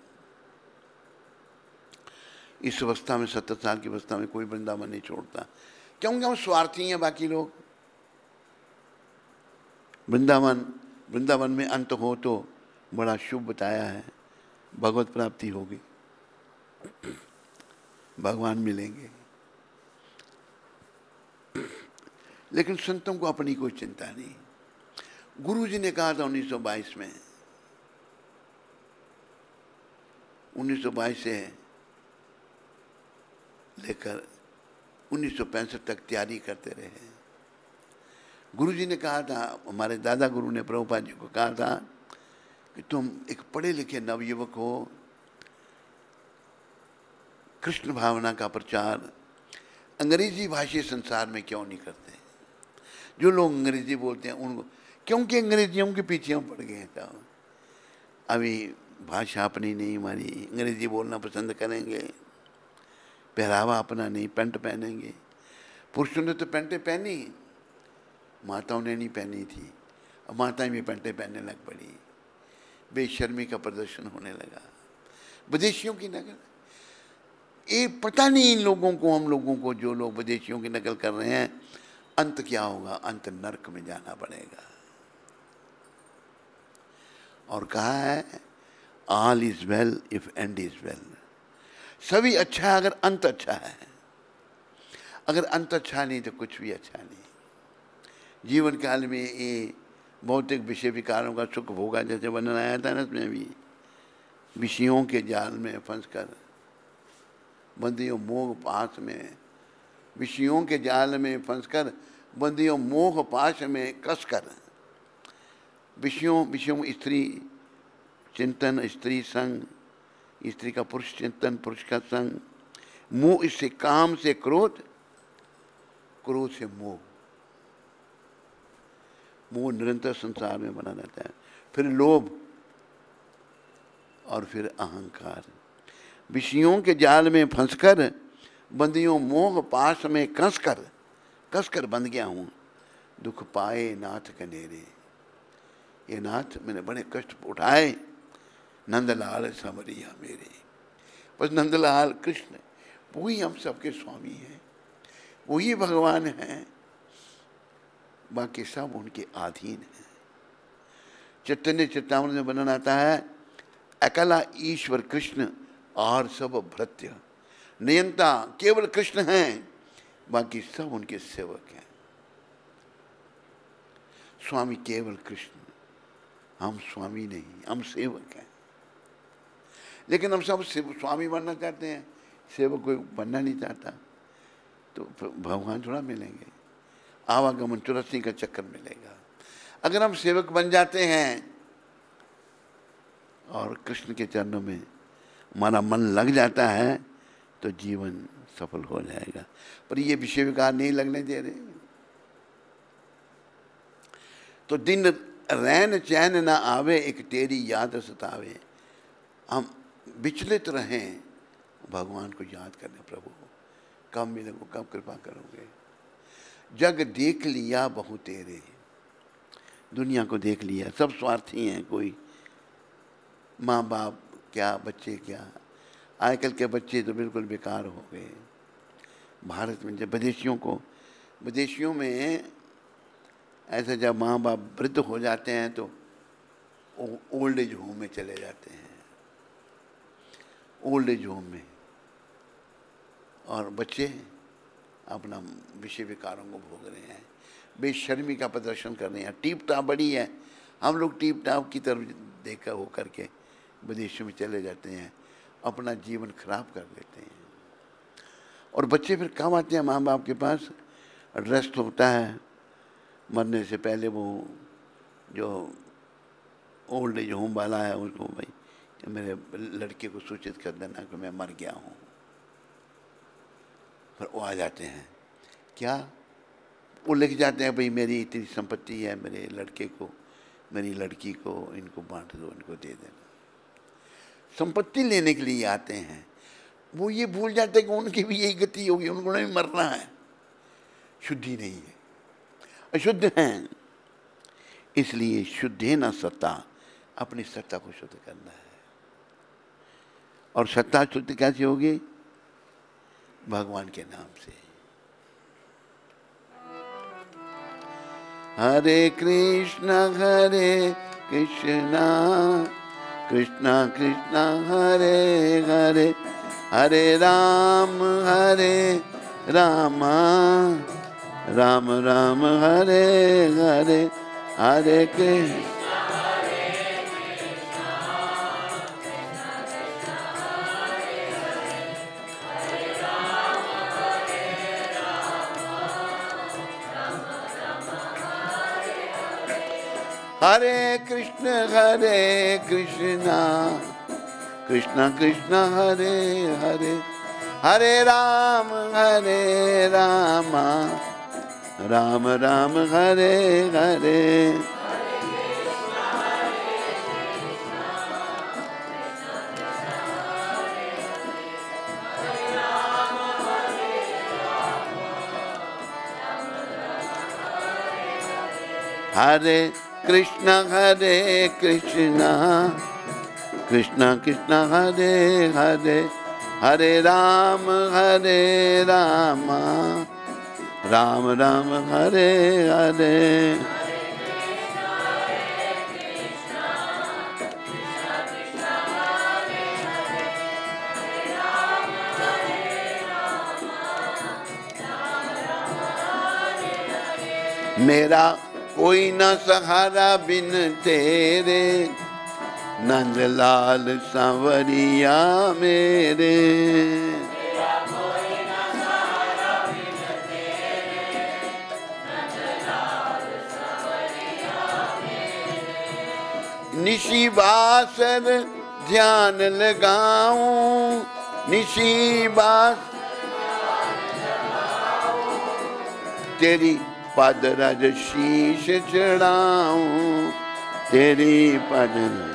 इस अवस्था में 70 साल की अवस्था में कोई वृंदावन नहीं छोड़ता, क्योंकि हम स्वार्थी हैं। बाकी लोग वृंदावन में अंत हो तो बड़ा शुभ बताया है, भगवत प्राप्ति होगी, भगवान मिलेंगे। लेकिन संतों को अपनी कोई चिंता नहीं, गुरुजी ने कहा था 1922 में, 1922 से लेकर 1965 तक तैयारी करते रहे। गुरुजी ने कहा था, हमारे दादा गुरु ने प्रभुपाद जी को कहा था कि तुम एक पढ़े लिखे नवयुवक हो, कृष्ण भावना का प्रचार अंग्रेजी भाषी संसार में क्यों नहीं करते? जो लोग अंग्रेजी बोलते हैं उनको, क्योंकि अंग्रेजियों के पीछे हम पड़ गए हैं। तो अभी भाषा अपनी नहीं, हमारी अंग्रेजी बोलना पसंद करेंगे, पहरावा अपना नहीं, पैंट पहनेंगे। पुरुषों ने तो पैंटें पहनी, माताओं ने नहीं पहनी थी, अब माताएं भी पैंटें पहनने लग पड़ी, बेशर्मी का प्रदर्शन होने लगा विदेशियों की नकल। ये पता नहीं इन लोगों को, हम लोगों को, जो लोग विदेशियों की नकल कर रहे हैं, अंत क्या होगा? अंत नरक में जाना पड़ेगा। और कहा है all is well if end is well. सभी अच्छा है अगर अंत अच्छा है, अगर अंत अच्छा नहीं तो कुछ भी अच्छा नहीं। जीवन काल में ये भौतिक विषय विकारों का सुख भोगा, जैसे वर्णन आया था ना, इसमें भी विषयों के जाल में फंसकर बंदियों मोह पाश में, विषयों के जाल में फंसकर बंदियों मोह पाश में कसकर, विषयों स्त्री चिंतन, स्त्री संग, स्त्री का पुरुष चिंतन, पुरुष का संग, मोह इससे काम से क्रोध, क्रोध से मोह, मोह निरंतर संसार में बना रहता है। फिर लोभ और फिर अहंकार। विषयों के जाल में फंसकर बंदियों मोह पाश में कसकर बंध गया हूँ, दुख पाए नाथ कनेरे। ये नाथ मैंने बड़े कष्ट उठाए, नंदलाल समरिया मेरे। बस नंदलाल कृष्ण वही हम सबके स्वामी हैं, वही भगवान हैं, बाकी सब उनके अधीन हैं। चैतन्य चेतावनी में वर्णन आता है, अकेला ईश्वर कृष्ण और सब भृत्य, नियंता केवल कृष्ण हैं, बाकी सब उनके सेवक हैं। स्वामी केवल कृष्ण, हम स्वामी नहीं, हम सेवक हैं। लेकिन हम सब स्वामी बनना चाहते हैं, सेवक कोई बनना नहीं चाहता, तो भगवान थोड़ा मिलेंगे, आवागमन चौरसी का चक्कर मिलेगा। अगर हम सेवक बन जाते हैं और कृष्ण के चरणों में हमारा मन लग जाता है, तो जीवन सफल हो जाएगा। पर ये विषय विकार नहीं लगने दे रहे, तो दिन रैन चैन ना आवे, एक तेरी याद सतावे। हम विचलित रहें, भगवान को याद करने, प्रभु कब मिलोगे, कब कृपा करोगे। जग देख लिया बहु तेरे, दुनिया को देख लिया, सब स्वार्थी हैं, कोई माँ बाप क्या, बच्चे क्या। आजकल के बच्चे तो बिल्कुल बेकार हो गए। भारत में जब विदेशियों में ऐसा जब माँ बाप वृद्ध हो जाते हैं तो ओल्ड एज होम में चले जाते हैं, ओल्ड एज होम में, और बच्चे अपना विषय विकारों को भोग रहे हैं, बेशर्मी का प्रदर्शन कर रहे हैं। टीप टाप बड़ी है, हम लोग टीप टाप की तरफ देखा हो करके विदेशों में चले जाते हैं, अपना जीवन खराब कर देते हैं। और बच्चे फिर कब आते हैं माँ बाप के पास? एड्रेस तो होता है, मरने से पहले वो जो ओल्ड एज होम वाला है उसको, भाई मेरे लड़के को सूचित कर देना कि मैं मर गया हूँ। फिर वो आ जाते हैं, क्या वो लिख जाते हैं, भाई मेरी इतनी संपत्ति है, मेरे लड़के को, मेरी लड़की को, इनको बांट दो, इनको दे देना। संपत्ति लेने के लिए आते हैं, वो ये भूल जाते हैं कि उनकी भी यही गति होगी, उनको भी मरना है। शुद्धि नहीं है, अशुद्ध हैं। इसलिए शुद्धे न सत्ता, अपनी सत्ता को शुद्ध करना है। और सत्ता शुद्ध कैसे होगी? भगवान के नाम से। हरे कृष्णा कृष्णा कृष्णा हरे हरे, हरे राम राम राम राम हरे हरे, हरे कृष्ण हरे कृष्ण कृष्ण कृष्ण हरे हरे हरे राम राम राम हरे हरे हरे कृष्ण कृष्ण कृष्ण हरे हरे हरे राम राम राम हरे हरे मेरा कोई न सहारा बिन तेरे नंदलाल सांवरिया मेरे निशी बासर ध्यान लगाऊं निशी बास तेरी पद रज शीश चढ़ाऊं तेरी पद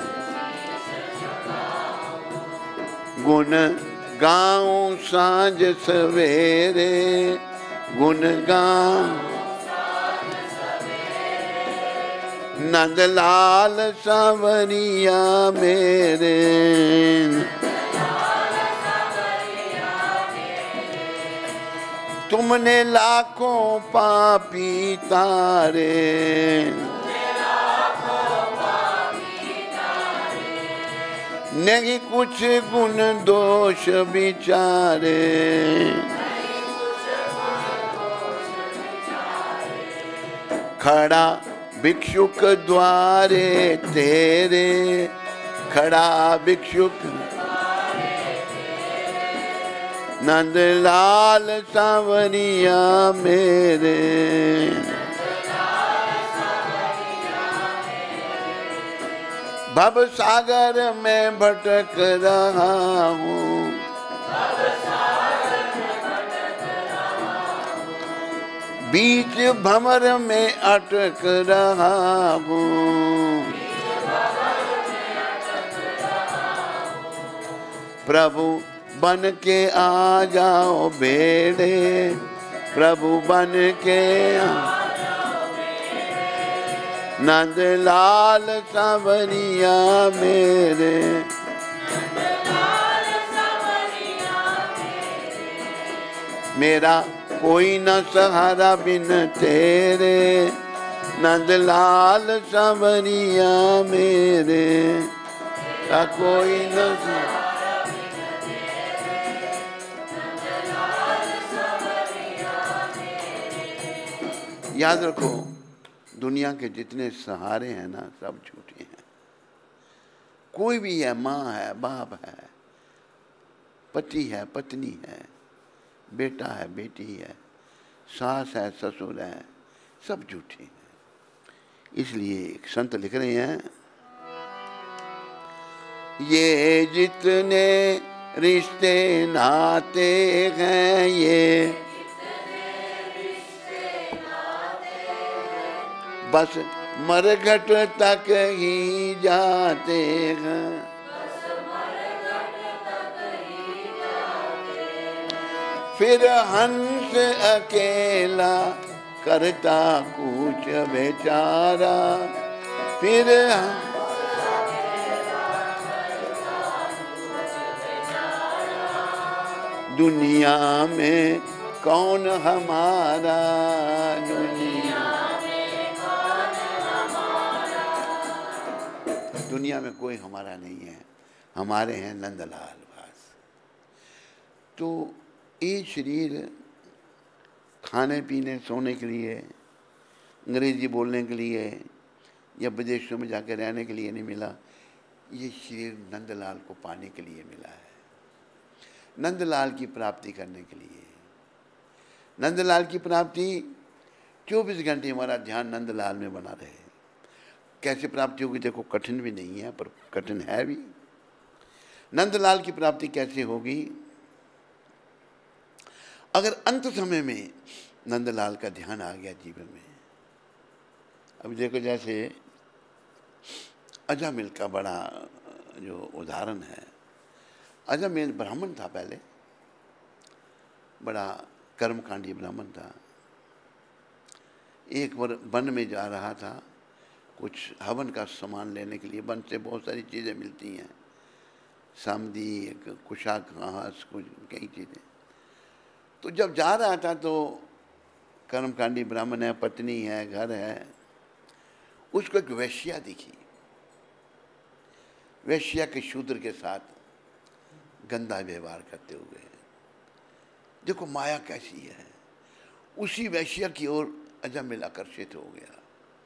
गुण गाऊं सांझ सवेरे गुण गाऊं नंदलाल सांवरिया मेरे तुमने लाखों पापी तारे नहीं कुछ गुण दोष बिचारे खड़ा भिक्षुक द्वारे तेरे खड़ा भिक्षुक नंदलाल सांवरिया मेरे भव सागर में भटक रहा हूँ बीच भंवर में अटक रहा हूँ प्रभु बन के आ जाओ बेड़े प्रभु बन के नंदलाल सांवरिया मेरे मेरा कोई न सहारा बिन तेरे नंदलाल सांवरिया मेरे का कोई न याद रखो दुनिया के जितने सहारे हैं ना सब झूठे हैं कोई भी है माँ है बाप है पति है पत्नी है बेटा है बेटी है सास है ससुर है सब झूठे हैं इसलिए एक संत लिख रहे हैं ये जितने रिश्ते नाते हैं ये बस मरघट तक ही जाते हैं फिर हंस अकेला करता कुछ बेचारा फिर दुनिया में कौन हमारा दुनिया में कोई हमारा नहीं है हमारे हैं नंदलाल बस तो ये शरीर खाने पीने सोने के लिए अंग्रेजी बोलने के लिए या विदेशों में जाकर रहने के लिए नहीं मिला, ये शरीर नंदलाल को पाने के लिए मिला है, नंदलाल की प्राप्ति करने के लिए। नंदलाल की प्राप्ति 24 घंटे हमारा ध्यान नंदलाल में बना रहे। कैसे प्राप्ति होगी? देखो, कठिन भी नहीं है पर कठिन है भी। नंदलाल की प्राप्ति कैसे होगी? अगर अंत समय में नंदलाल का ध्यान आ गया जीवन में। अभी देखो, जैसे अजामिल का बड़ा जो उदाहरण है, अजामिल ब्राह्मण था, पहले बड़ा कर्मकांडी ब्राह्मण था। एक बार वन में जा रहा था कुछ हवन का सामान लेने के लिए। वन से बहुत सारी चीज़ें मिलती हैं, सामदी, कुशाक घास, कुछ कई चीज़ें। तो जब जा रहा था तो कर्मकांडी ब्राह्मण है, पत्नी है, घर है, उसको एक वैश्या दिखी। वैश्या के शूद्र के साथ गंदा व्यवहार करते हुए। देखो माया कैसी है। उसी वैश्या की ओर अजामिल आकर्षित हो गया।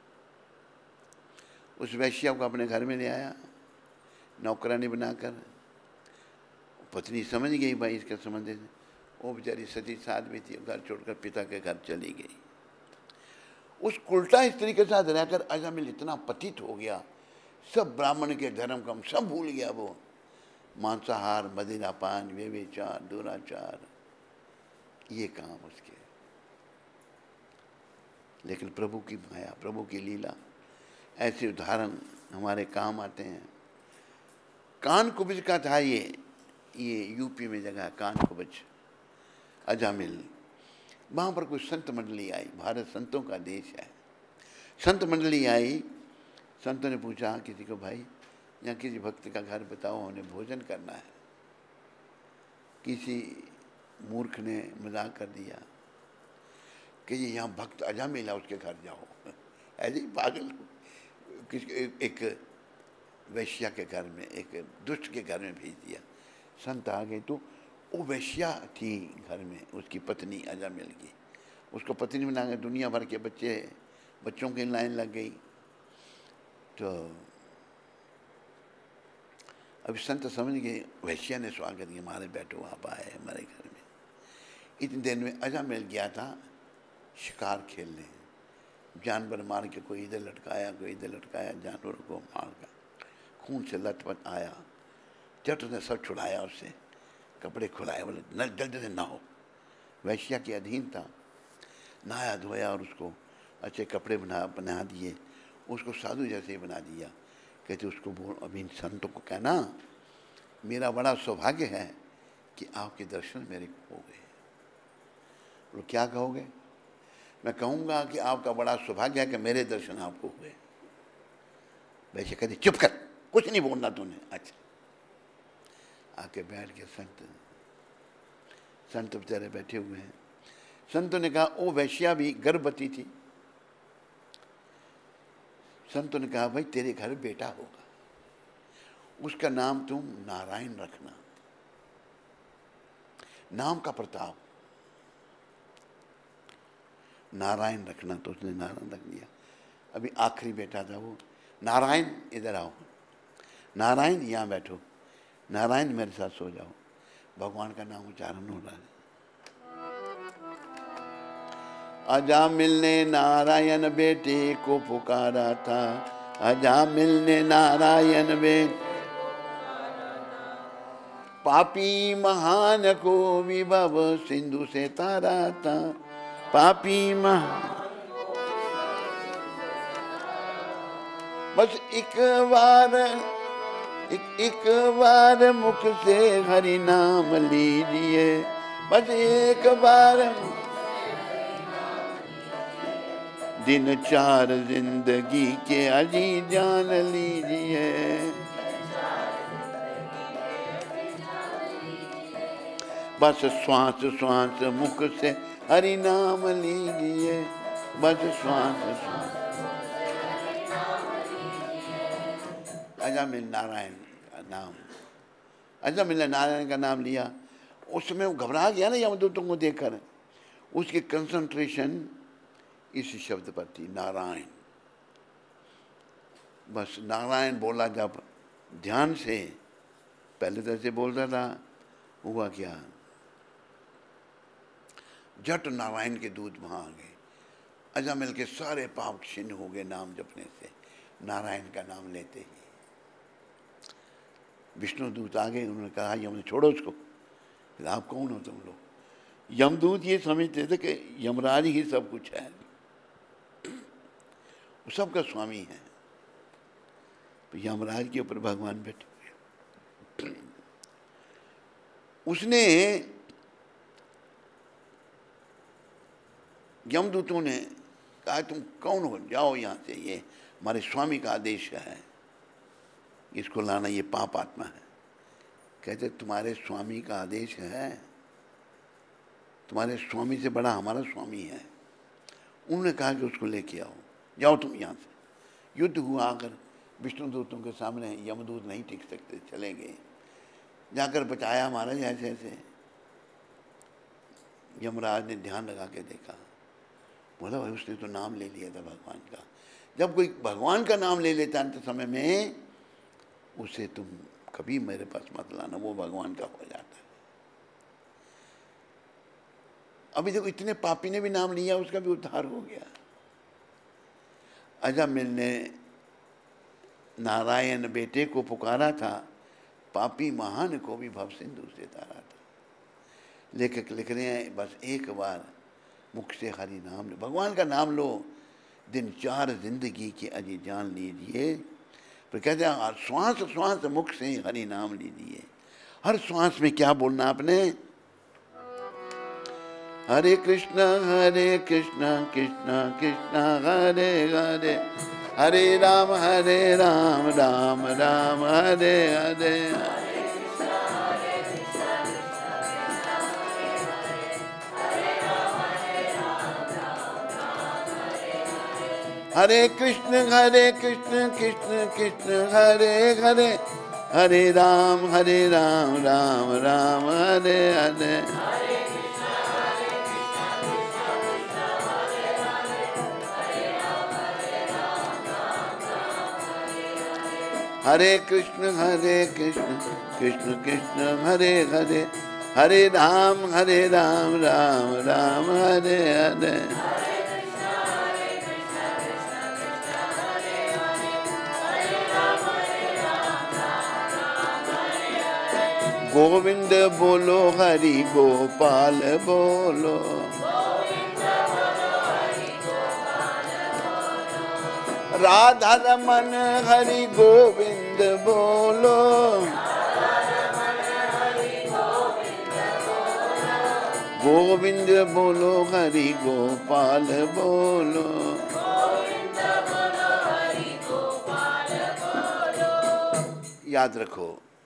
उस वैश्या को अपने घर में ले आया, नौकरानी बनाकर। पत्नी समझ गई भाई इसके संबंध में, वो बेचारी सती साथ में थी, घर छोड़कर पिता के घर चली गई। उस उल्टा स्त्री के साथ रहकर अजामिल इतना पतित हो गया, सब ब्राह्मण के धर्म का सब भूल गया। वो मांसाहार, मदिरापान, व्यभिचार, दुराचार, ये काम उसके। लेकिन प्रभु की माया, प्रभु की लीला, ऐसे उदाहरण हमारे काम आते हैं। कानकुब्ज का था ये यूपी में जगह कानकुब्ज, अजामिल। वहाँ पर कोई संत मंडली आई। भारत संतों का देश है। संत मंडली आई। संतों ने पूछा किसी को, भाई यहाँ किसी भक्त का घर बताओ, उन्हें भोजन करना है। किसी मूर्ख ने मजाक कर दिया कि ये यहाँ भक्त अजामिल है, उसके घर जाओ। ऐसे ही पागल। एक वैश्या के घर में, एक दुष्ट के घर में भेज दिया। संत आ गए तो वो वैश्या थी घर में, उसकी पत्नी अजामिल की। उसको पत्नी बना के दुनिया भर के बच्चों की लाइन लग गई। तो अभी संत समझ गए, वैश्या ने स्वागत किया, हमारे बैठो, आप आए हमारे घर में। इतनी देर में अजामिल गया था शिकार खेलने। जानवर मार के कोई इधर लटकाया, कोई इधर लटकाया, जानवरों को मार कर खून से लथपथ आया। जट ने सब छुड़ाया उससे, कपड़े खुलाए, बोले न जल्दी से नहाओ। वैश्या के अधीन था। नहाया धोया और उसको अच्छे कपड़े बना दिए, उसको साधु जैसे ही बना दिया। कहते उसको बोल, अभी संतों को कहना मेरा बड़ा सौभाग्य है कि आपके दर्शन मेरे को हो गए। बोलो क्या कहोगे? मैं कहूँगा कि आपका बड़ा सौभाग्य है कि मेरे दर्शन आपको हुए। वैसे कहते चुप कर, कुछ नहीं बोलना तूने। अच्छा, आके बैठ के संत बेचारे बैठे हुए हैं। संतों ने कहा, ओ वैश्या भी गर्भवती थी। संतों ने कहा, भाई तेरे घर बेटा होगा, उसका नाम तुम नारायण रखना। नाम का प्रताप, नारायण रखना। तो उसने नारायण रख दिया। अभी आखिरी बेटा था वो। नारायण इधर आओ, नारायण यहाँ बैठो, नारायण मेरे साथ सो जाओ। भगवान का नाम उच्चारण हो रहा है। अजामिल ने नारायण बेटे को पुकारा था। अजामिल ने नारायण बेटे, पापी महान को विभव सिंधु से तारा था। पापी महान, बस एक बार मुख से हरि नाम लीजिए। बस एक बार, दिन चार जिंदगी के अजी जान लीजिए। बस श्वास श्वास मुख से हरि नाम लीजिए। बस श्वास श्वास। अजामिल नारायण का नाम, अजामिल नारायण का नाम लिया। उस समय वो घबरा गया ना यमदूतों को देखकर। उसकी कंसंट्रेशन इसी शब्द पर थी, नारायण। बस नारायण बोला जब ध्यान से, पहले तो ऐसे बोलता था, हुआ क्या, झट नारायण के दूत वहाँ आ गए। अजामिल के सारे पाप क्षीण हो गए नाम जपने से, नारायण का नाम लेते ही। विष्णु दूत आ गए, उन्होंने कहा यम छोड़ो उसको। आप कौन हो तुम लोग? यमदूत ये समझते थे कि यमराज ही सब कुछ है, वो सबका स्वामी है। तो यमराज के ऊपर भगवान बैठे हुए। उसने, यमदूतों ने कहा तुम कौन हो, जाओ यहाँ से, ये हमारे स्वामी का आदेश है, इसको लाना, ये पाप आत्मा है। कहते तुम्हारे स्वामी का आदेश है? तुम्हारे स्वामी से बड़ा हमारा स्वामी है। उन्होंने कहा कि उसको लेके आओ, जाओ तुम यहाँ से। युद्ध हुआ, आकर विष्णु दूतों के सामने यमदूत नहीं टिक सकते, चले गए। जाकर बचाया महाराज ऐसे ऐसे। यमराज ने ध्यान लगा के देखा, बोला भाई उसने तो नाम ले लिया था भगवान का। जब कोई भगवान का नाम ले लेता है तो समय में, उसे तुम कभी मेरे पास मत लाना, वो भगवान का हो जाता है। अभी देखो इतने पापी ने भी नाम लिया, उसका भी उद्धार हो गया। अजामिल ने नारायण बेटे को पुकारा था, पापी महान को भी भव सिंधु से तारा था। लेखक लिख रहे हैं बस एक बार मुख से हरि नाम लो, भगवान का नाम लो, दिन चार जिंदगी की अजी जान लीजिए। फिर कहते हैं हर श्वास श्वास मुख से हरि नाम लीजिए। हर श्वास में क्या बोलना आपने? हरे कृष्णा कृष्ण कृष्ण हरे हरे, हरे राम राम राम हरे हरे। हरे कृष्ण कृष्ण कृष्ण हरे हरे, हरे राम राम राम हरे हरे। हरे कृष्ण कृष्ण कृष्ण हरे हरे, हरे राम राम राम हरे हरे। गोविंद बोलो हरि गोपाल बोलो, राधा रमन हरि गोविंद बोलो, गोविंद बोलो हरि गोपाल बोलो। याद रखो,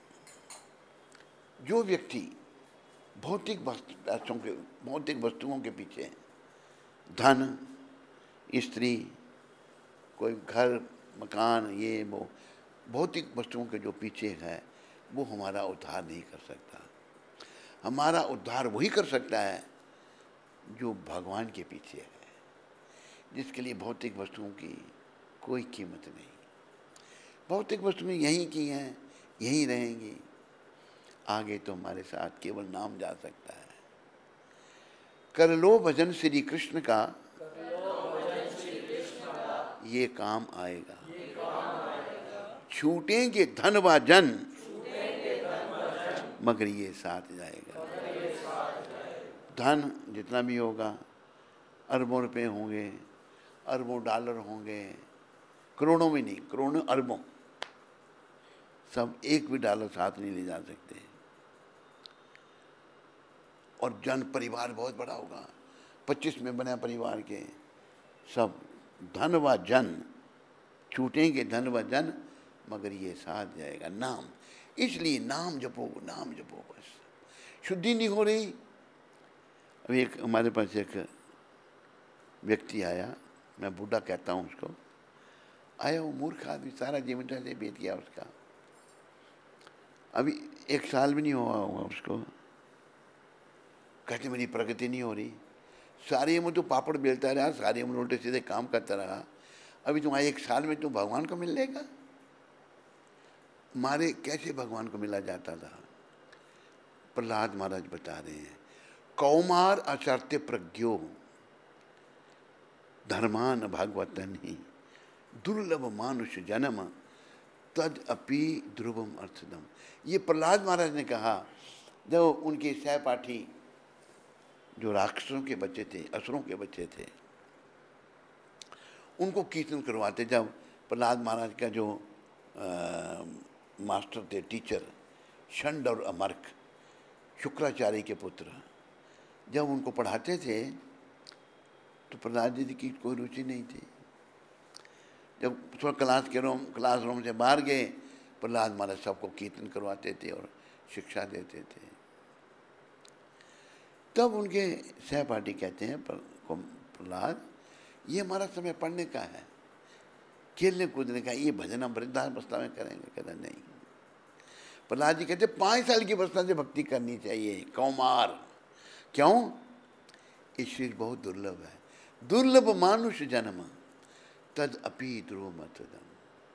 जो व्यक्ति भौतिक वस्तुओं के पीछे, धन, स्त्री, कोई घर मकान, ये वो भौतिक वस्तुओं के जो पीछे है, वो हमारा उद्धार नहीं कर सकता। हमारा उद्धार वही कर सकता है जो भगवान के पीछे है, जिसके लिए भौतिक वस्तुओं की कोई कीमत नहीं। भौतिक वस्तुएं यहीं की हैं, यहीं रहेंगी, आगे तो हमारे साथ केवल नाम जा सकता है। कर लो भजन श्री कृष्ण का, ये काम आएगा। छूटेंगे धन व जन, मगर ये साथ जाएगा। धन जितना भी होगा, अरबों रुपए होंगे, अरबों डॉलर होंगे, करोड़ों में नहीं, करोड़ों अरबों, सब एक भी डॉलर साथ नहीं ले जा सकते। और जन परिवार बहुत बड़ा होगा, 25 में बना परिवार के, सब धन व जन, छूटेंगे धन व जन, मगर ये साथ जाएगा नाम। इसलिए नाम जपो, नाम जपो, बस। शुद्धि नहीं हो रही। अभी एक हमारे पास एक व्यक्ति आया, मैं बूढ़ा कहता हूँ उसको, आया वो मूर्ख आदमी, सारा जीवन से बीत गया उसका, अभी 1 साल भी नहीं हुआ उसको। कहते मेरी प्रगति नहीं हो रही, सारी उम्र तो पापड़ बेलता रहा, सारी उम्र उल्टे सीधे काम करता रहा, अभी तुम्हारे 1 साल में तुम भगवान को मिल लेगा। मारे कैसे भगवान को मिला जाता था। प्रहलाद महाराज बता रहे हैं, कौमार आचरते प्रज्ञो धर्मान भागवतन ही दुर्लभ मानुष जन्म तद अपि ध्रुवम अर्थदम। ये प्रहलाद महाराज ने कहा जब उनके सहपाठी जो राक्षसों के बच्चे थे, असुरों के बच्चे थे, उनको कीर्तन करवाते। जब प्रहलाद महाराज का जो मास्टर थे, टीचर, षंड और अमर्क, शुक्राचार्य के पुत्र, जब उनको पढ़ाते थे तो प्रहलाद जी की कोई रुचि नहीं थी। जब थोड़ा क्लासरूम से बाहर गए, प्रहलाद महाराज सबको कीर्तन करवाते थे और शिक्षा देते थे। तब उनके सहपाठी कहते हैं प्रहलाद, ये हमारा समय पढ़ने का है, खेलने कूदने का, ये भजन हम वृद्धावस्था में करेंगे। कहते नहीं। प्रहलाद जी कहते 5 साल की अवस्था से भक्ति करनी चाहिए, कौमार। क्यों? ये शरीर बहुत दुर्लभ है। दुर्लभ मानुष जन्म तद अपि ध्रुवम अर्थदम।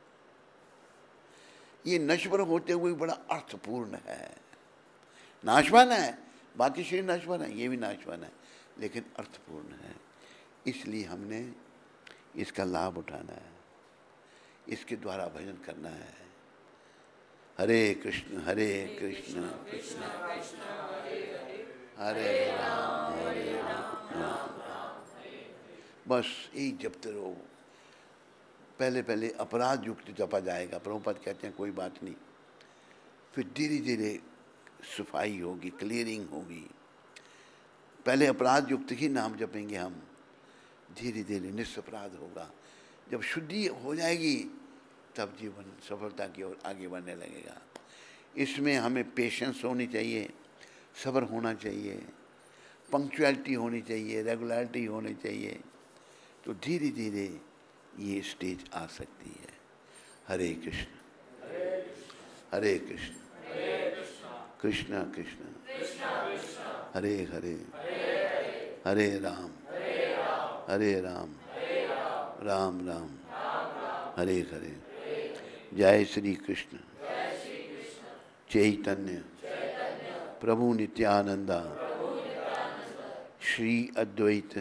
ये नश्वर होते हुए बड़ा अर्थपूर्ण है। नाशवान है, बाकी शरीर नाशवान है, ये भी नाशवान है, लेकिन अर्थपूर्ण है। इसलिए हमने इसका लाभ उठाना है, इसके द्वारा भजन करना है। हरे कृष्ण कृष्ण हरे राम राम। बस यही जपते रहो। पहले अपराध युक्त जपा जाएगा। प्रभुपाद कहते हैं कोई बात नहीं, फिर धीरे धीरे सफाई होगी, क्लियरिंग होगी। पहले अपराध युक्त ही नाम जपेंगे हम, धीरे धीरे निस्सपराध होगा। जब शुद्धि हो जाएगी तब जीवन सफलता की ओर आगे बढ़ने लगेगा। इसमें हमें पेशेंस होनी चाहिए, सब्र होना चाहिए, पंक्चुअलिटी होनी चाहिए, रेगुलरिटी होनी चाहिए। तो धीरे धीरे ये स्टेज आ सकती है। हरे कृष्ण कृष्ण कृष्ण हरे हरे, हरे राम राम राम हरे हरे। जय श्री कृष्ण चैतन्य प्रभु नित्यानंदा श्री अद्वैत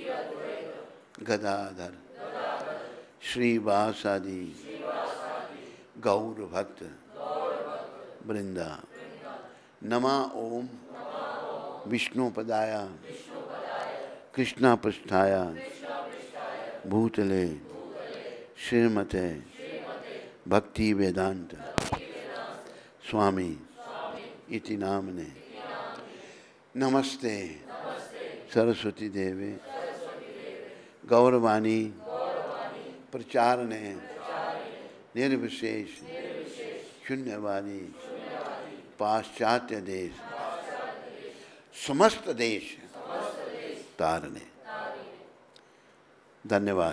गदाधर श्रीवासादि गौर भक्त वृंदा। नमा ओम विष्णुपदाय कृष्णापृष्ठाय भूतले श्रीमते भक्ति वेदांत स्वामी इति नामने। नमस्ते सरस्वती देवे गौरवाणी प्रचारणे निर्विशेष शून्यवादी पाश्चात्य देश समस्त देश तारने। धन्यवाद।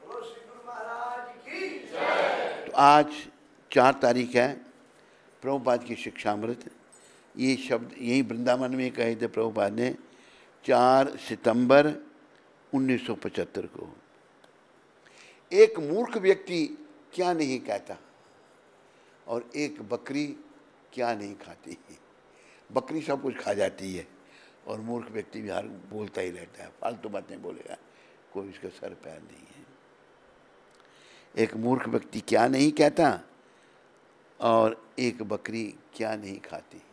तो आज 4 तारीख है, प्रभुपाद की शिक्षामृत। ये शब्द यही वृंदावन में कहे थे प्रभुपाद ने 4 सितंबर 1975 को। एक मूर्ख व्यक्ति क्या नहीं कहता और एक बकरी क्या नहीं खाती। बकरी सब कुछ खा जाती है और मूर्ख व्यक्ति भी हर बोलता ही रहता है, फालतू बातें बोलेगा, कोई इसका सर पैर नहीं है। एक मूर्ख व्यक्ति क्या नहीं कहता और एक बकरी क्या नहीं खाती।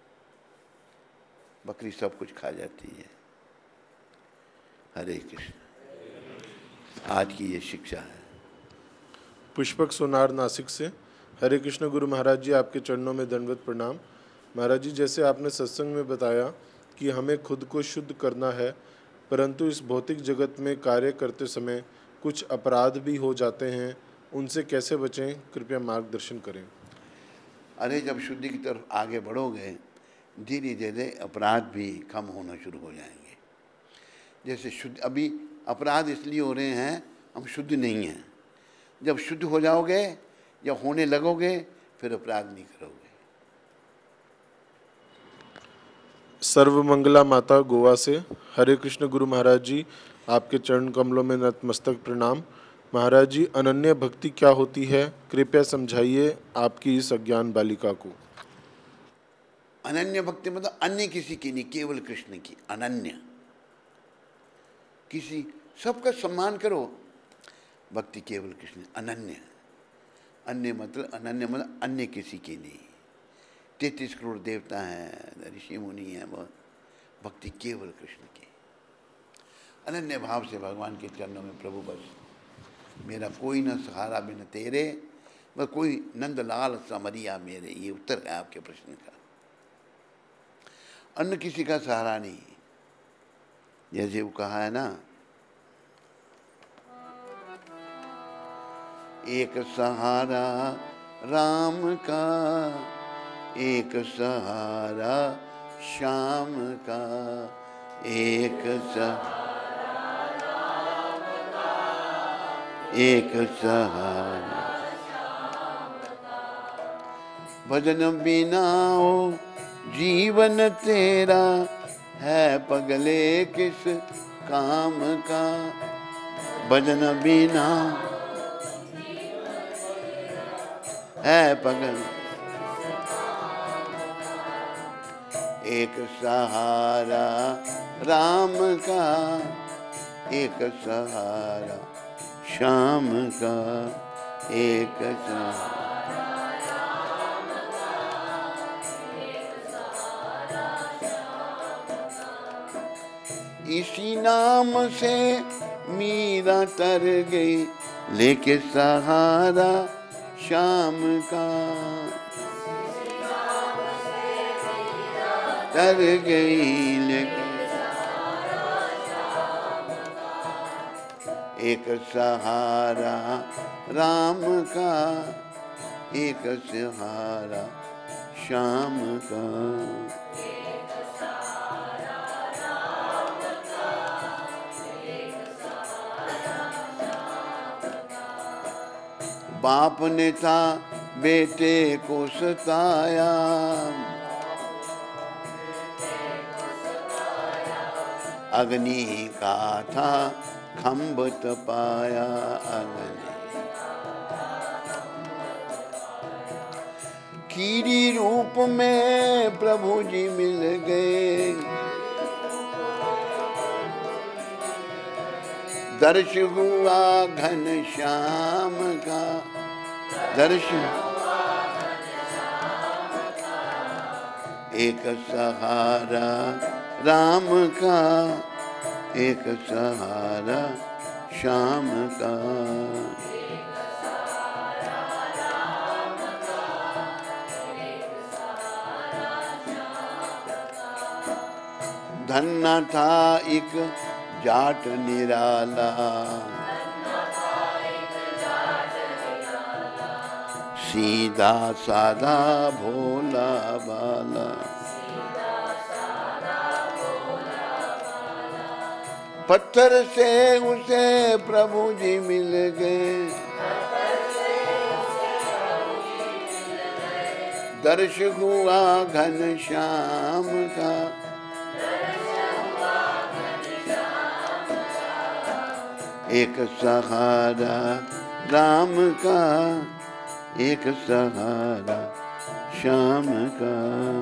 बकरी सब कुछ खा जाती है। हरे कृष्ण। आज की ये शिक्षा है। पुष्पक सोनार नासिक से। हरे कृष्ण गुरु महाराज जी, आपके चरणों में दंडवत प्रणाम। महाराज जी, जैसे आपने सत्संग में बताया कि हमें खुद को शुद्ध करना है, परंतु इस भौतिक जगत में कार्य करते समय कुछ अपराध भी हो जाते हैं, उनसे कैसे बचें, कृपया मार्गदर्शन करें। अरे जब शुद्धि की तरफ आगे बढ़ोगे, धीरे धीरे अपराध भी कम होना शुरू हो जाएंगे। जैसे शुद्ध, अभी अपराध इसलिए हो रहे हैं हम शुद्ध नहीं हैं। जब शुद्ध हो जाओगे, जब होने लगोगे, फिर अपराध नहीं करोगे। सर्वमंगला माता गोवा से। हरे कृष्ण गुरु महाराज जी, आपके चरण कमलों में नतमस्तक प्रणाम। महाराज जी, अनन्य भक्ति क्या होती है? कृपया समझाइए आपकी इस अज्ञान बालिका को। अनन्य भक्ति मतलब अन्य किसी की नहीं, केवल कृष्ण की। अनन्य, किसी सबका सम्मान करो, भक्ति केवल कृष्ण। अनन्य, अन्य मतलब अन्य किसी की नहीं। 33 करोड़ देवता हैं, ऋषि मुनि हैं, बहुत। भक्ति केवल कृष्ण की। अनन्य भाव से भगवान के चरणों में, प्रभु बस मेरा कोई न सहारा बिन तेरे, बस कोई नंदलाल समरिया मेरे। ये उत्तर है आपके प्रश्न का। अन्य किसी का सहारा नहीं। जैसे वो कहा है ना, एक सहारा राम का, एक सहारा श्याम का, एक सहारा भजन बिना हो जीवन तेरा, है पगले किस काम का। भजन बिना है पगल, एक सहारा राम का, एक सहारा श्याम का, एक सहारा। इसी नाम से मीरा तर गई, लेके सहारा श्याम का। तर गई लेके एक सहारा राम का, एक सहारा श्याम का। बाप ने था बेटे को सताया, अग्नि का था खम्भ तपाया। अग्नि कीड़ी रूप में प्रभु जी मिल गए, दर्श हुआ घन श्याम का। दर्श एक सहारा राम का, एक सहारा श्याम का। धन्ना था एक जाट निराला, सीधा साधा भोला बाला। पत्थर से उसे प्रभु जी मिल गए, दर्श हुआ घन श्याम का। एक सहारा राम का, एक सहारा श्याम का।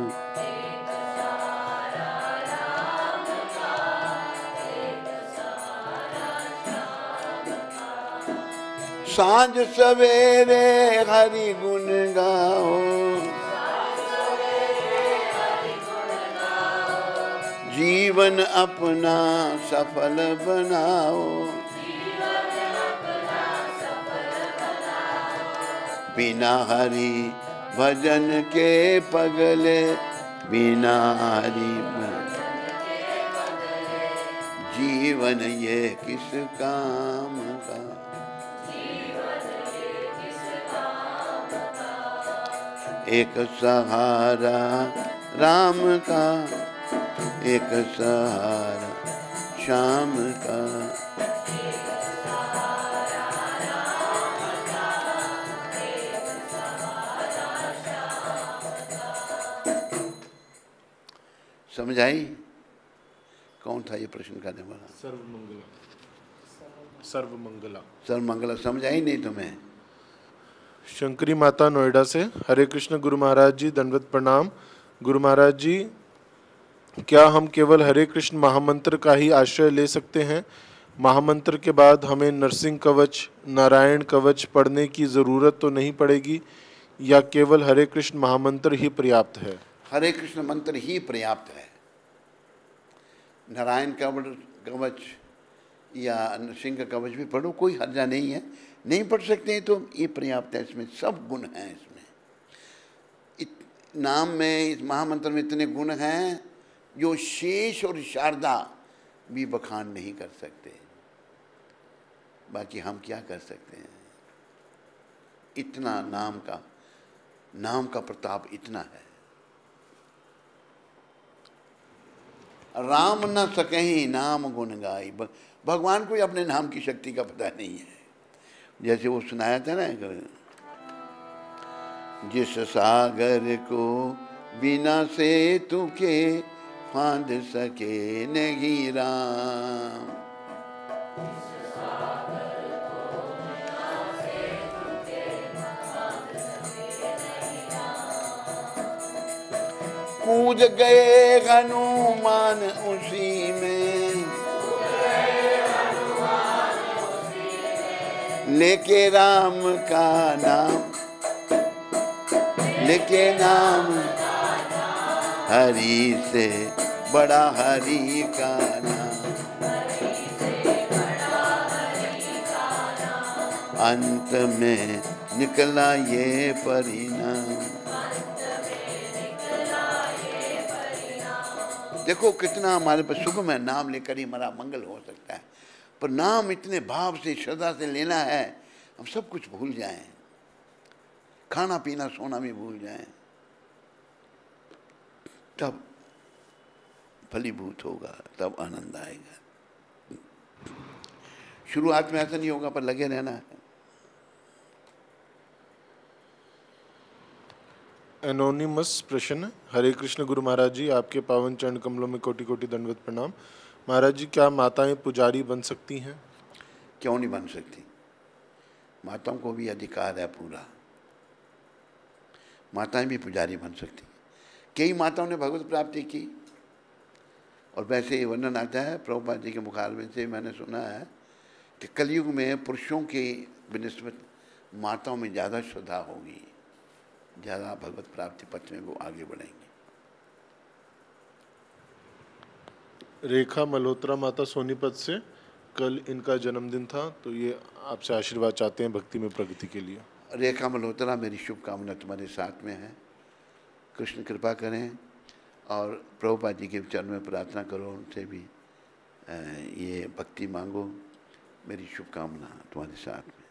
सांझ सवेरे हरि गुण गाओ, जीवन अपना सफल बनाओ। बिना हरि भजन के पगले, बिना हरि जीवन ये किस काम का। एक सहारा राम का, एक सहारा श्याम का। समझ आई? कौन था ये प्रश्न करने वाला? सर्वमंगल। सर्वमंगला। सर्वमंगला समझ आई नहीं तुम्हें? शंकरी माता नोएडा से, हरे कृष्ण गुरु महाराज जी, दंडवत प्रणाम। गुरु महाराज जी, क्या हम केवल हरे कृष्ण महामंत्र का ही आश्रय ले सकते हैं? महामंत्र के बाद हमें नरसिंह कवच, नारायण कवच पढ़ने की ज़रूरत तो नहीं पड़ेगी, या केवल हरे कृष्ण महामंत्र ही पर्याप्त है? हरे कृष्ण मंत्र ही पर्याप्त है। नारायण कवच या नरसिंह कवच भी पढ़ो, कोई हर्जा नहीं है। नहीं पढ़ सकते हैं तो ये पर्याप्त है। इसमें सब गुण हैं। इसमें नाम में, इस महामंत्र में इतने गुण हैं जो शेष और शारदा भी बखान नहीं कर सकते। बाकी हम क्या कर सकते हैं? इतना नाम का प्रताप इतना है। राम न सकहीं नाम गुण गाई। भगवान को अपने नाम की शक्ति का पता नहीं है। जैसे वो सुनाया था ना, जिस सागर को बिना से तुके फांद सके नहीं राम। कूद गए हनुमान उसी में, लेके राम का नाम, लेके नाम, हरि से बड़ा हरि का नाम, अंत में निकला ये परिणाम। देखो कितना हमारे पर सुगम है। नाम लेकर ही हमारा मंगल हो सकता है। पर नाम इतने भाव से, श्रद्धा से लेना है, हम सब कुछ भूल जाएं, खाना पीना सोना भी भूल जाएं, तब फलीभूत होगा, तब आनंद आएगा। शुरुआत में ऐसा नहीं होगा, पर लगे रहना है। एनोनिमस प्रश्न। हरे कृष्ण गुरु महाराज जी, आपके पावन चरण कमलों में कोटि कोटि दंडवत प्रणाम। महाराज जी, क्या माताएं पुजारी बन सकती हैं? क्यों नहीं बन सकती? माताओं को भी अधिकार है पूरा। माताएं भी पुजारी बन सकती। कई माताओं ने भगवत प्राप्ति की। और वैसे ही वर्णन आता है प्रभुपाद जी के मुखारबिन से, मैंने सुना है कि कलयुग में पुरुषों की बिनिस्बत माताओं में ज़्यादा श्रद्धा होगी, ज़्यादा भगवत प्राप्ति पथ में वो आगे बढ़ेंगे। रेखा मल्होत्रा माता सोनीपत से, कल इनका जन्मदिन था, तो ये आपसे आशीर्वाद चाहते हैं भक्ति में प्रगति के लिए। रेखा मल्होत्रा, मेरी शुभकामना तुम्हारे साथ में है। कृष्ण कृपा करें और प्रभुपाद जी के चरण में प्रार्थना करो, उनसे भी ये भक्ति मांगो। मेरी शुभकामना तुम्हारे साथ में।